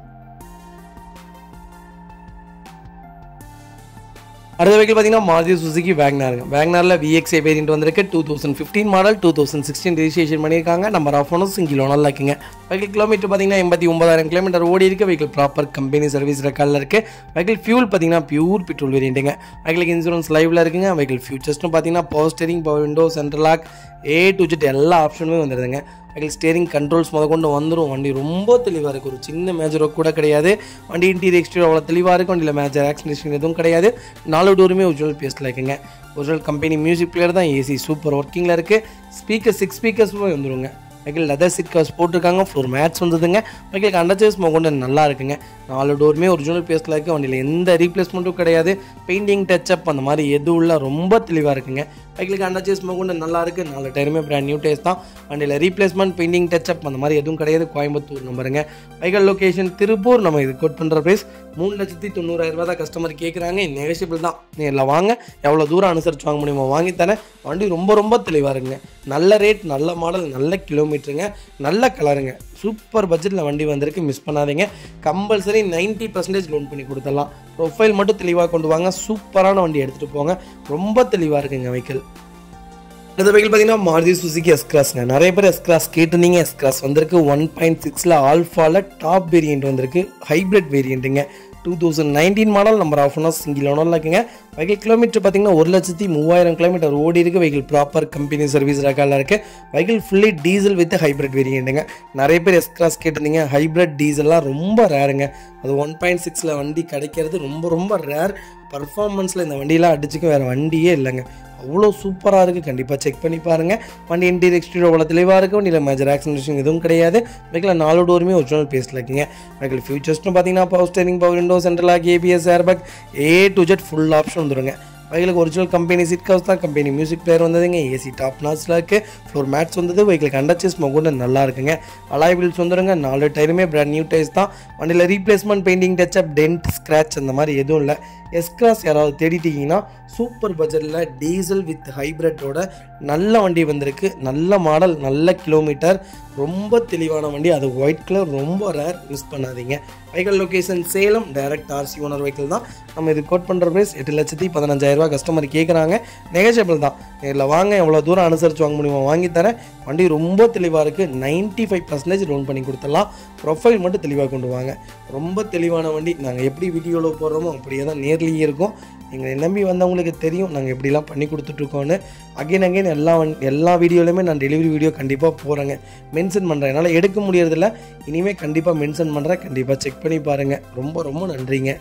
அடுத்த வெஹிக்கிள் பார்த்தீங்கன்னா மாருதி சுசுகி வேகனாருங்க. வேகனாரில் VXI வேரியன்ட் வந்திருக்கு. 2015 மாடல், 2016 ரெஜிஸ்ட்ரேஷன் பண்ணியிருக்காங்க. நம்பர் ஆஃப் ஓனர்ஸ் சிங்கிள் ஓனரில் இருக்குங்க. வெஹிக்கிள் கிலோமீட்டர் பார்த்தீங்கன்னா 89,000 கிலோமீட்டர் ஓடி இருக்குது. வெஹிக்கிள் ப்ராப்பர் கம்பெனி சர்வீஸ் ரெக்கார்டில் இருக்குது. வெஹிக்கிள் ஃபியூல் பார்த்தீங்கன்னா பியூர் பெட்ரோல் வேரியண்ட்டுங்க. வெஹிக்கிள் இன்சூரன்ஸ் லைவில் இருக்குங்க. வெஹிக்கிள் ஃபியூச்சர்ஸ்ட்டும் பார்த்தீங்கன்னா power steering, power window, central lock, A to Z எல்லா ஆப்ஷனுமே வந்துடுதுங்க. வெஹிக்கிள் ஸ்டேரிங் கண்ட்ரோல்ஸ் கொண்டு வந்துடும். வண்டி ரொம்ப தெளிவாக இருக்குது. ஒரு சின்ன மேஜரோ கூட கிடையாது. வண்டி இன்டீரியர் எக்ஸ்டீரியர் அவ்வளோ தெளிவாக இருக்குது. வண்டியில் மேஜர் ஆக்சிடென்ட் எதுவும் கிடையாது. 4 டோருமே ஒரிஜினல் பேஸ்ட்டில் இருக்குங்க. ஒரிஜினல் கம்பெனி மியூசிக் பிளேயர் தான். ஏசி சூப்பர் ஒர்க்கிங்கில் இருக்குது. ஸ்பீக்கர் 6 ஸ்பீக்கர்ஸுமே வந்துடுங்க. வெஹிக்கிள் லெதர் சீட் கவர்ஸ் போட்டிருக்காங்க. ஃப்ளோர் மேட்ஸ் வந்ததுங்க. வெஹிக்கிள் அண்டர்சேஸ் கொண்டு நல்லா இருக்குங்க. 4 டோருமே ஒரிஜினல் பேஸ்ட்டில் இருக்குது. வண்டியில் எந்த ரீப்ளேஸ்மெண்ட்டும் கிடையாது. பெயிண்டிங், டச்சப் அந்த மாதிரி எதுவும் இல்லை. ரொம்ப தெளிவாக இருக்குங்க. வெஹிக்கிளுக்கு அண்டர்சேஸ் கொண்டு நல்லா இருக்குது. 4 டயருமே பிராண்ட் நியூ டயர்ஸ் தான். வண்டியில் ரீப்ளேஸ்மெண்ட், பெயிண்டிங், டச்சப் அந்த மாதிரி எதுவும் கிடையாது. கோயம்புத்தூர் நம்பருங்க. Vehicle location Tiruppur. நம்ம இது கோட் பண்ணுற ப்ரைஸ் 3,90,000 தான் கஸ்டமர் கேட்குறாங்க. நெகோஷியபிள் தான். நேரில் வாங்க, எவ்வளோ தூரம் அனுசரித்து வாங்க முடியுமோ வாங்கித்தரேன். வண்டி ரொம்ப தெளிவாக இருக்குங்க. நல்ல ரேட், நல்ல மாடல், நல்ல கிலோமீட்டருங்க, நல்ல கலருங்க. சூப்பர் பட்ஜெட்டில் வண்டி வந்திருக்கு. மிஸ் பண்ணாதீங்க. கம்பல்சரி 90% லோன் பண்ணி கொடுத்துடலாம். ப்ரொஃபைல் மட்டும் தெளிவாக கொண்டு வாங்க. சூப்பரான வண்டி எடுத்துகிட்டு போங்க. ரொம்ப தெளிவாக இருக்குங்க வெஹிக்கிள். இந்த வெஹிக்கிள் பார்த்தீங்கன்னா மாருதி சுசுகி எஸ்-கிராஸ்ங்க. நிறைய பேர் எஸ்-கிராஸ் கேட்டிருந்தீங்க. எஸ்-கிராஸ் வந்திருக்கு. 1.6 ஆல்ஃபாவில் டாப் வேரியண்ட் வந்திருக்கு. ஹைப்ரிட் வேரியண்ட்டுங்க. 2019 model. Number of owners single ஓனரில் இருக்குங்க. வெஹிக்கிள் கிலோமீட்டர் பார்த்தீங்கன்னா 1,03,000 கிலோமீட்டர் ஓடி இருக்குது. வெஹிக்கிள் ப்ராப்பர் கம்பெனி சர்வீஸ் ரெக்கார்டில் இருக்குது. Vehicle fully diesel with hybrid வேரியண்ட்டுங்க. நிறைய பேர் எஸ்-கிராஸ் கேட்டிருந்தீங்க. ஹைப்ரிட் டீசல்லாம் ரொம்ப ரேருங்க. அது 1.6 வண்டி கிடைக்கிறது ரொம்ப ரேர். பர்ஃபார்மன்ஸில் இந்த வண்டியெலாம் அடிச்சுக்க வேறு வண்டியே இல்லைங்க. அவ்வளோ சூப்பராக இருக்குது. கண்டிப்பாக செக் பண்ணி பாருங்கள். வண்டி இன்டீரியர் எக்ஸ்டீரியர் அவ்வளோ தெளிவாக இருக்குது. வண்டியில் மேஜர் ஆக்சிடென்ட் எதுவும் கிடையாது. வெஹிக்கில் 4 டோருமே ஒரிஜினல் பேஸ்ட்டில் இருக்குங்க. வெஹிக்கிள் ஃபியூச்சர்ஸ்ட்டும் பார்த்தீங்கன்னா power steering, power window, central lock, ABS, airbag, A to Z full option வந்துடுங்க. வெஹிக்கிளுக்கு ஒரிஜினல் கம்பெனி சீட் கவர்ஸ் தான். கம்பெனி மியூசிக் பிளேயர் வந்ததுங்க. ஏசி டாப் நாச்சில் இருக்குது. ஃப்ளோர் மேட்ஸ் வந்தது. வெஹிக்கிளுக்கு அண்டர்சேஸ் நல்லா இருக்குங்க. அலாய் வீல்ஸ் வந்துடுங்க. 4 டயருமே பிராண்ட் நியூ டயர்ஸ் தான். வண்டியில் replacement, painting, touch up, dent, scratch அந்த மாதிரி எதுவும் இல்லை. எஸ்-கிராஸ் யாராவது தேடிட்டிங்கன்னா சூப்பர் பட்ஜெட்டில் டீசல் வித் ஹைப்ரிட்டோட நல்ல வண்டி வந்திருக்கு. நல்ல மாடல், நல்ல கிலோமீட்டர், ரொம்ப தெளிவான வண்டி. அது ஒயிட் கலர், ரொம்ப ரேர். மிஸ் பண்ணாதீங்க. Vehicle location Salem. Direct RC owner vehicle தான். நம்ம இது கோட் பண்ணுற ப்ரைஸ் 8,15,000 கஸ்டமர் கேட்குறாங்க. நெகோஷியபிள் தான். நேரில் வாங்க, எவ்வளோ தூரம் அனுசரித்து வாங்க முடியுமோ வாங்கித்தரேன். வண்டி ரொம்ப தெளிவாக இருக்குது. 95% லோன் பண்ணி கொடுத்துடலாம். ப்ரொஃபைல் மட்டும் தெளிவாக கொண்டு வாங்க. ரொம்ப தெளிவான வண்டி. நாங்கள் எப்படி வீடியோவில் போடுறோமோ அப்படியே தான் நேர்லேயே இருக்கும். எங்களை நம்பி வந்தவங்களுக்கு தெரியும் நாங்கள் எப்படிலாம் பண்ணி கொடுத்துட்ருக்கோன்னு. அகைன் எல்லா வீடியோலையுமே நான் டெலிவரி வீடியோ கண்டிப்பாக போகிறேங்க. மென்ஷன் பண்ணுறேன். என்னால் எடுக்க முடியறதில்ல. இனிமேல் கண்டிப்பாக மென்ஷன் பண்ணுறேன். கண்டிப்பாக செக் பண்ணி பாருங்கள். ரொம்ப நன்றிங்க.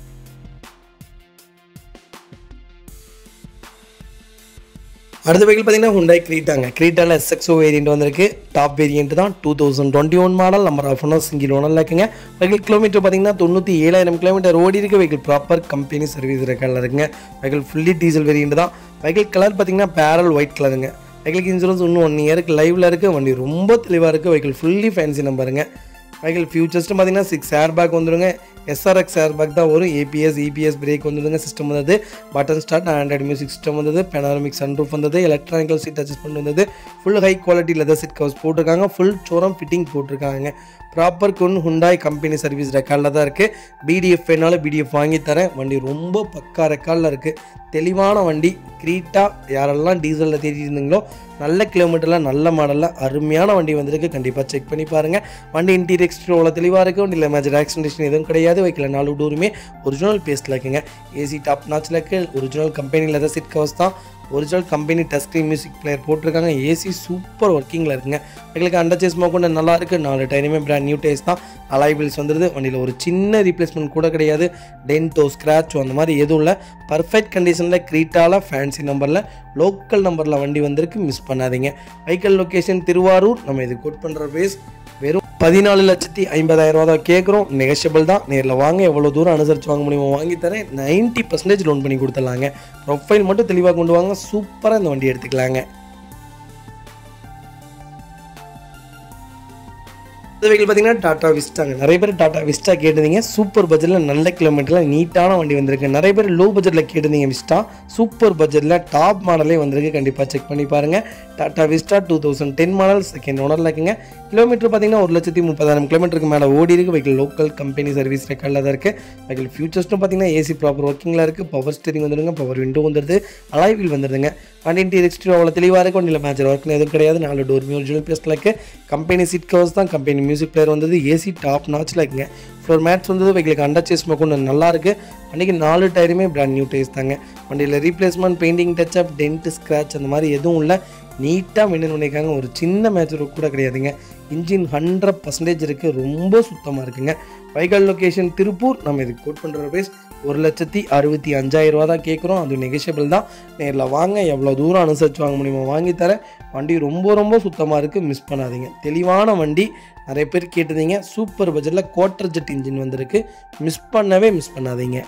அடுத்த வெஹிக்கிள் பார்த்தீங்கன்னா ஹுண்டாய் கிரீட்டாங்க. கிரீட்டாவில் SXO வேரியண்ட் வந்திருக்கு. டாப் வேரியண்ட் தான். 2021 model. Number of owner single ஓனரில் இருக்குங்க. வெஹிக்கிள் கிலோமீட்டர் பார்த்தீங்கன்னா 97,000 கிலோமீட்டர் ஓடி இருக்குது. வெஹிக்கிள் ப்ராப்பர் கம்பெனி சர்வீஸ் ரெக்கார்டில் இருக்குங்க. வெஹிக்கிள் ஃபுல்லி டீசல் வேரியண்ட் தான். வெஹிக்கிள் கலர் பார்த்தீங்கன்னா பேரல் ஒயிட் கலருங்க. வெஹிக்கிள் இன்சூரன்ஸ் இன்னும் 1 இயருக்கு லைவில் இருக்குது. வண்டி ரொம்ப தெளிவாக இருக்குது. வெஹிக்கிள் ஃபுல்லி ஃபேன்சி நம்பருங்க. வெஹிக்கிள் ஃபியூச்சர்ஸ்ட்டு பார்த்தீங்கன்னா 6 ஏர் பேக் வந்துடுங்க. SRX ஏர் பேக் தான் வரும். APS EPS பிரேக் வந்துடுங்க. சிஸ்டம் வந்தது, button start, Android music system வந்தது, பெனாரமிக் சன்ரூஃப் வந்தது, எலக்ட்ரானிக்கல் சீட் அட்ஜஸ்ட்மெண்ட் வந்தது, full high quality leather seat covers போட்டிருக்காங்க, ஃபுல் சோரம் ஃபிட்டிங் போட்டிருக்காங்க. ப்ராப்பர் ஹுண்டாய் கம்பெனி சர்வீஸ் ரெக்கார்டில் தான் இருக்குது. BDF வேணாலும் BDF வாங்கி தரேன். வண்டி ரொம்ப பக்கா ரெக்கார்டில் இருக்குது. தெளிவான வண்டி. கிரீட்டா யாரெல்லாம் டீசலில் தேடி இருந்தீங்களோ நல்ல கிலோமீட்டரில் நல்ல மாடலில் அருமையான வண்டி வந்திருக்கு. கண்டிப்பாக செக் பண்ணி பாருங்கள். வண்டி இன்டீரியர் எக்ஸ்டீரியர் தெளிவாக இருக்குது. வண்டியில் மேஜர் ஆக்சிடென்டேஷன் எதுவும் கிடையாது. வைக்கல 4 டோருமே ஒரிஜினல் பேஸ்ட்டில் இருக்குங்க. AC டாப் நாச்சில் இருக்குது. Original company leather seat covers தான். Original company touch screen music player போட்டிருக்காங்க. AC சூப்பர் ஒர்க்கிங்கில் இருக்குங்க. எங்களுக்கு அண்டர் சேஸ் கொண்டு நல்லா இருக்குது. 4 டயருமே பிராண்ட் நியூ டயர்ஸ் தான். அலாய் வீல்ஸ் வந்துடுது. வண்டியில் ஒரு சின்ன ரீப்ளேஸ்மெண்ட் கூட கிடையாது. டென்ட்டோ ஸ்க்ராச்சோ அந்த மாதிரி எதுவும் இல்லை. பர்ஃபெக்ட் கண்டிஷனில் கிரீட்டாவில் ஃபேன்சி நம்பரில் லோக்கல் நம்பரில் வண்டி வந்திருக்கு. மிஸ் பண்ணாதீங்க. Vehicle location Tiruvarur. நம்ம இது கோட் பண்ணுற பேஸ் வெறும் 14,50,000 தான் கேட்குறோம். நெகஷியபிள் தான். நேரில் வாங்க. எவ்வளோ தூரம் அனுசரித்து வாங்க முடியுமோ வாங்கி தரேன். 90% லோன் பண்ணி கொடுத்துடலாங்க. ப்ரொஃபைல் மட்டும் தெளிவாக கொண்டு வாங்க. சூப்பராக இந்த வண்டி எடுத்துக்கலாங்க. இந்த வெஹிக்கிள் பார்த்தீங்கன்னா டாடா விஸ்டாங்க. நிறைய பேர் டாடா விஸ்டா கேட்டிருந்தீங்க. சூப்பர் பட்ஜெட்டில் நல்ல கிலோமீட்டரில் நீட்டான வண்டி வந்திருக்கு. நிறைய பேர் லோ பட்ஜெட்டில் கேட்டிருந்தீங்க விஸ்டா. சூப்பர் பட்ஜெட்டில் டாப் மாடலே வந்திருக்கு. கண்டிப்பாக செக் பண்ணி பாருங்கள். டாடா விஸ்டா 2010 மாடல், செகண்ட் ஓனரில் இருக்குங்க. கிலோமீட்டர் பார்த்தீங்கன்னா 1,30,000 கிலோமீட்டருக்கு மேலே ஓடி இருக்குது. வெஹிக்கிள் லோக்கல் கம்பெனி சர்வீஸ் ரெக்கார்டில் தான் இருக்குது. வெஹிக்கிள் ஃபியூச்சர்ஸ்னு பார்த்தீங்கன்னா AC ப்ராப்பர் ஒர்க்கிங்கில் இருக்குது. பவர் ஸ்டீரிங் வந்துடுங்க. பவர் விண்டோ வந்துடுது. அலாய் வீல் வந்துடுதுங்க. வண்டி இன்டீரியர் எக்ஸ்டீரியர் அவ்வளோ தெளிவாக இருக்குது. வண்டியில் மேஜர் ஒர்க்னு எதுவும் கிடையாது. 4 டோர் ஒரிஜினல் பேஸ்ட்டில் இருக்குது. கம்பெனி சீட் கவர்ஸ் தான். கம்பெனி மியூசிக் பிளேயர் வந்தது. AC டாப் நாச்சில் இருக்குங்க. ஃப்ளோர் மேட்ஸ் வந்தது. வெஹிக்கிளுக்கு அண்டர் சேஸ் கொண்டு நல்லா இருக்குது. வண்டிக்கு 4 டயருமே பிராண்ட் நியூ டயர்ஸ் தாங்க. வண்டியில் replacement, painting, touch up, dent, scratch அந்த மாதிரி எதுவும் இல்லை. நீட்டாக மெயின்டைன் பண்ணியிருக்காங்க. ஒரு சின்ன மேஜர் கூட கிடையாதுங்க. இன்ஜின் 100% இருக்குது. ரொம்ப சுத்தமாக இருக்குங்க. Vehicle location Tiruppur. நம்ம இதுக்கு கோட் பண்ணுற ப்ரைஸ் 1,65,000 தான் கேட்குறோம். அது நெகஷியபிள் தான். நேரில் வாங்க. எவ்வளோ தூரம் அனுசரித்து வாங்க முடியுமோ வாங்கி தரேன். வண்டி ரொம்ப ரொம்ப சுத்தமாக இருக்குது. மிஸ் பண்ணாதீங்க. தெளிவான வண்டி. நிறைய பேர் கேட்டிருந்தீங்க. சூப்பர் பட்ஜெட்டில் குவார்ட்டர் ஜெட் இன்ஜின் வந்திருக்கு. மிஸ் பண்ணாதீங்க.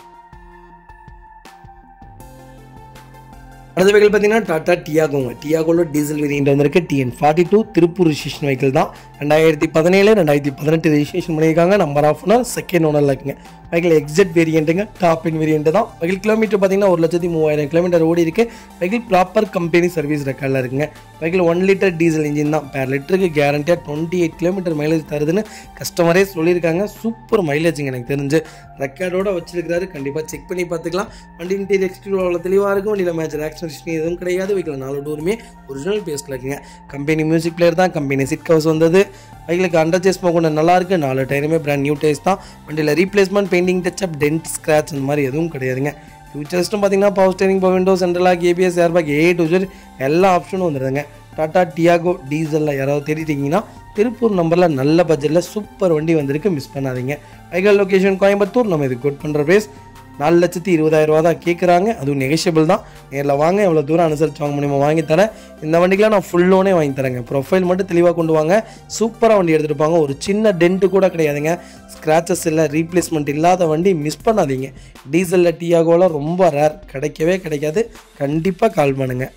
அடுத்த வெஹிக்கிள் பார்த்தீங்கன்னா டாடா டியாகோங்க. டியாகோவில் டீசல் வேரியண்ட் வந்திருக்கு. TN42 திருப்பூர் ரிஜிஸ்ட்ரேஷன் வெஹிக்கிள் தான். 2017 2018 ரெஜிஸ்ட்ரேஷன் பண்ணியிருக்காங்க. நம்பர் ஆஃப் ஓனர், செகண்ட் ஓனரில் இருக்குங்க. வெஹிக்கிள் எக்ஸட் வேரியண்ட்டுங்க. டாப் இன் வேரியண்ட் தான். வெஹிக்கிள் கிலோமீட்டர் பார்த்தீங்கன்னா 1,30,000 கிலோமீட்டர் ஓடி இருக்குது. வெஹிக்கிள் ப்ராப்பர் கம்பெனி சர்வீஸ் ரெக்கார்டில் இருக்குங்க. வெஹிக்கிள் 1 லிட்டர் டீசல் இன்ஜின் தான். பேர் லிட்டருக்கு கேரண்டியாக 28 கிலோமீட்டர் மைலேஜ் தருதுன்னு கஸ்டமரே சொல்லியிருக்காங்க. சூப்பர் மைலேஜுங்க. எனக்கு தெரிஞ்சு ரெக்கார்டோட வச்சிருக்கிறாரு. கண்டிப்பாக செக் பண்ணி பார்த்துக்கலாம். வண்டி இன்டீரியர் எக்ஸ்டீரியர் அவ்வளோ தெளிவாக இருக்கும். வண்டியில் மேஜர் ஆக்சிடென்ட் எதுவும் கிடையாது. வெஹிக்கிள் 4 டோருமே ஒரிஜினல் பேஸ்ட்டில் இருக்குங்க. கம்பெனி மியூசிக் பிளேயர் தான். கம்பெனி சீட் கவர்ஸ் வந்தது. வெஹிக்கிளுக்கு அண்டர் சேஸ் கொண்டு நல்லா இருக்குது. 4 டயருமே பிராண்ட் நியூ டயர்ஸ் தான். வண்டியில் replacement, painting, touch up, dent, scratch அந்த மாதிரி எதுவும் கிடையாதுங்க. ஃபியூச்சர்ஸ்ட்டும் பார்த்தீங்கன்னா power steering, power window, central lock, ABS, air bag, A to Z எல்லா ஆப்ஷனும் வந்துடுதுங்க. டாடா டியாகோ டீசலில் யாராவது தேடிட்டிங்கன்னா திருப்பூர் நம்பரில் நல்ல பட்ஜெட்டில் சூப்பர் வண்டி வந்திருக்கு. மிஸ் பண்ணாதீங்க. Vehicle location Coimbatore. நம்ம இதுக்கு கோட் பண்ணுற ப்ரைஸ் 4,20,000 தான் கேட்குறாங்க. அதுவும் நெகஷியபிள் தான். நேரில் வாங்க. எவ்வளோ தூரம் அனுசரித்து வாங்க முடியுமோ வாங்கி தரேன். இந்த வண்டிக்கெலாம் நான் ஃபுல் லோனே வாங்கி தரேங்க. ப்ரொஃபைல் மட்டும் தெளிவாக கொண்டு வாங்க. சூப்பராக வண்டி எடுத்துகிட்டு போங்க. ஒரு சின்ன டென்ட்டு கூட கிடையாதுங்க. ஸ்க்ராச்சஸ் இல்லை, ரீப்ளேஸ்மெண்ட் இல்லாத வண்டி. மிஸ் பண்ணாதீங்க. டீசலில் டியாகோலாம் ரொம்ப ரேர். கிடைக்காது. கண்டிப்பாக கால் பண்ணுங்கள்.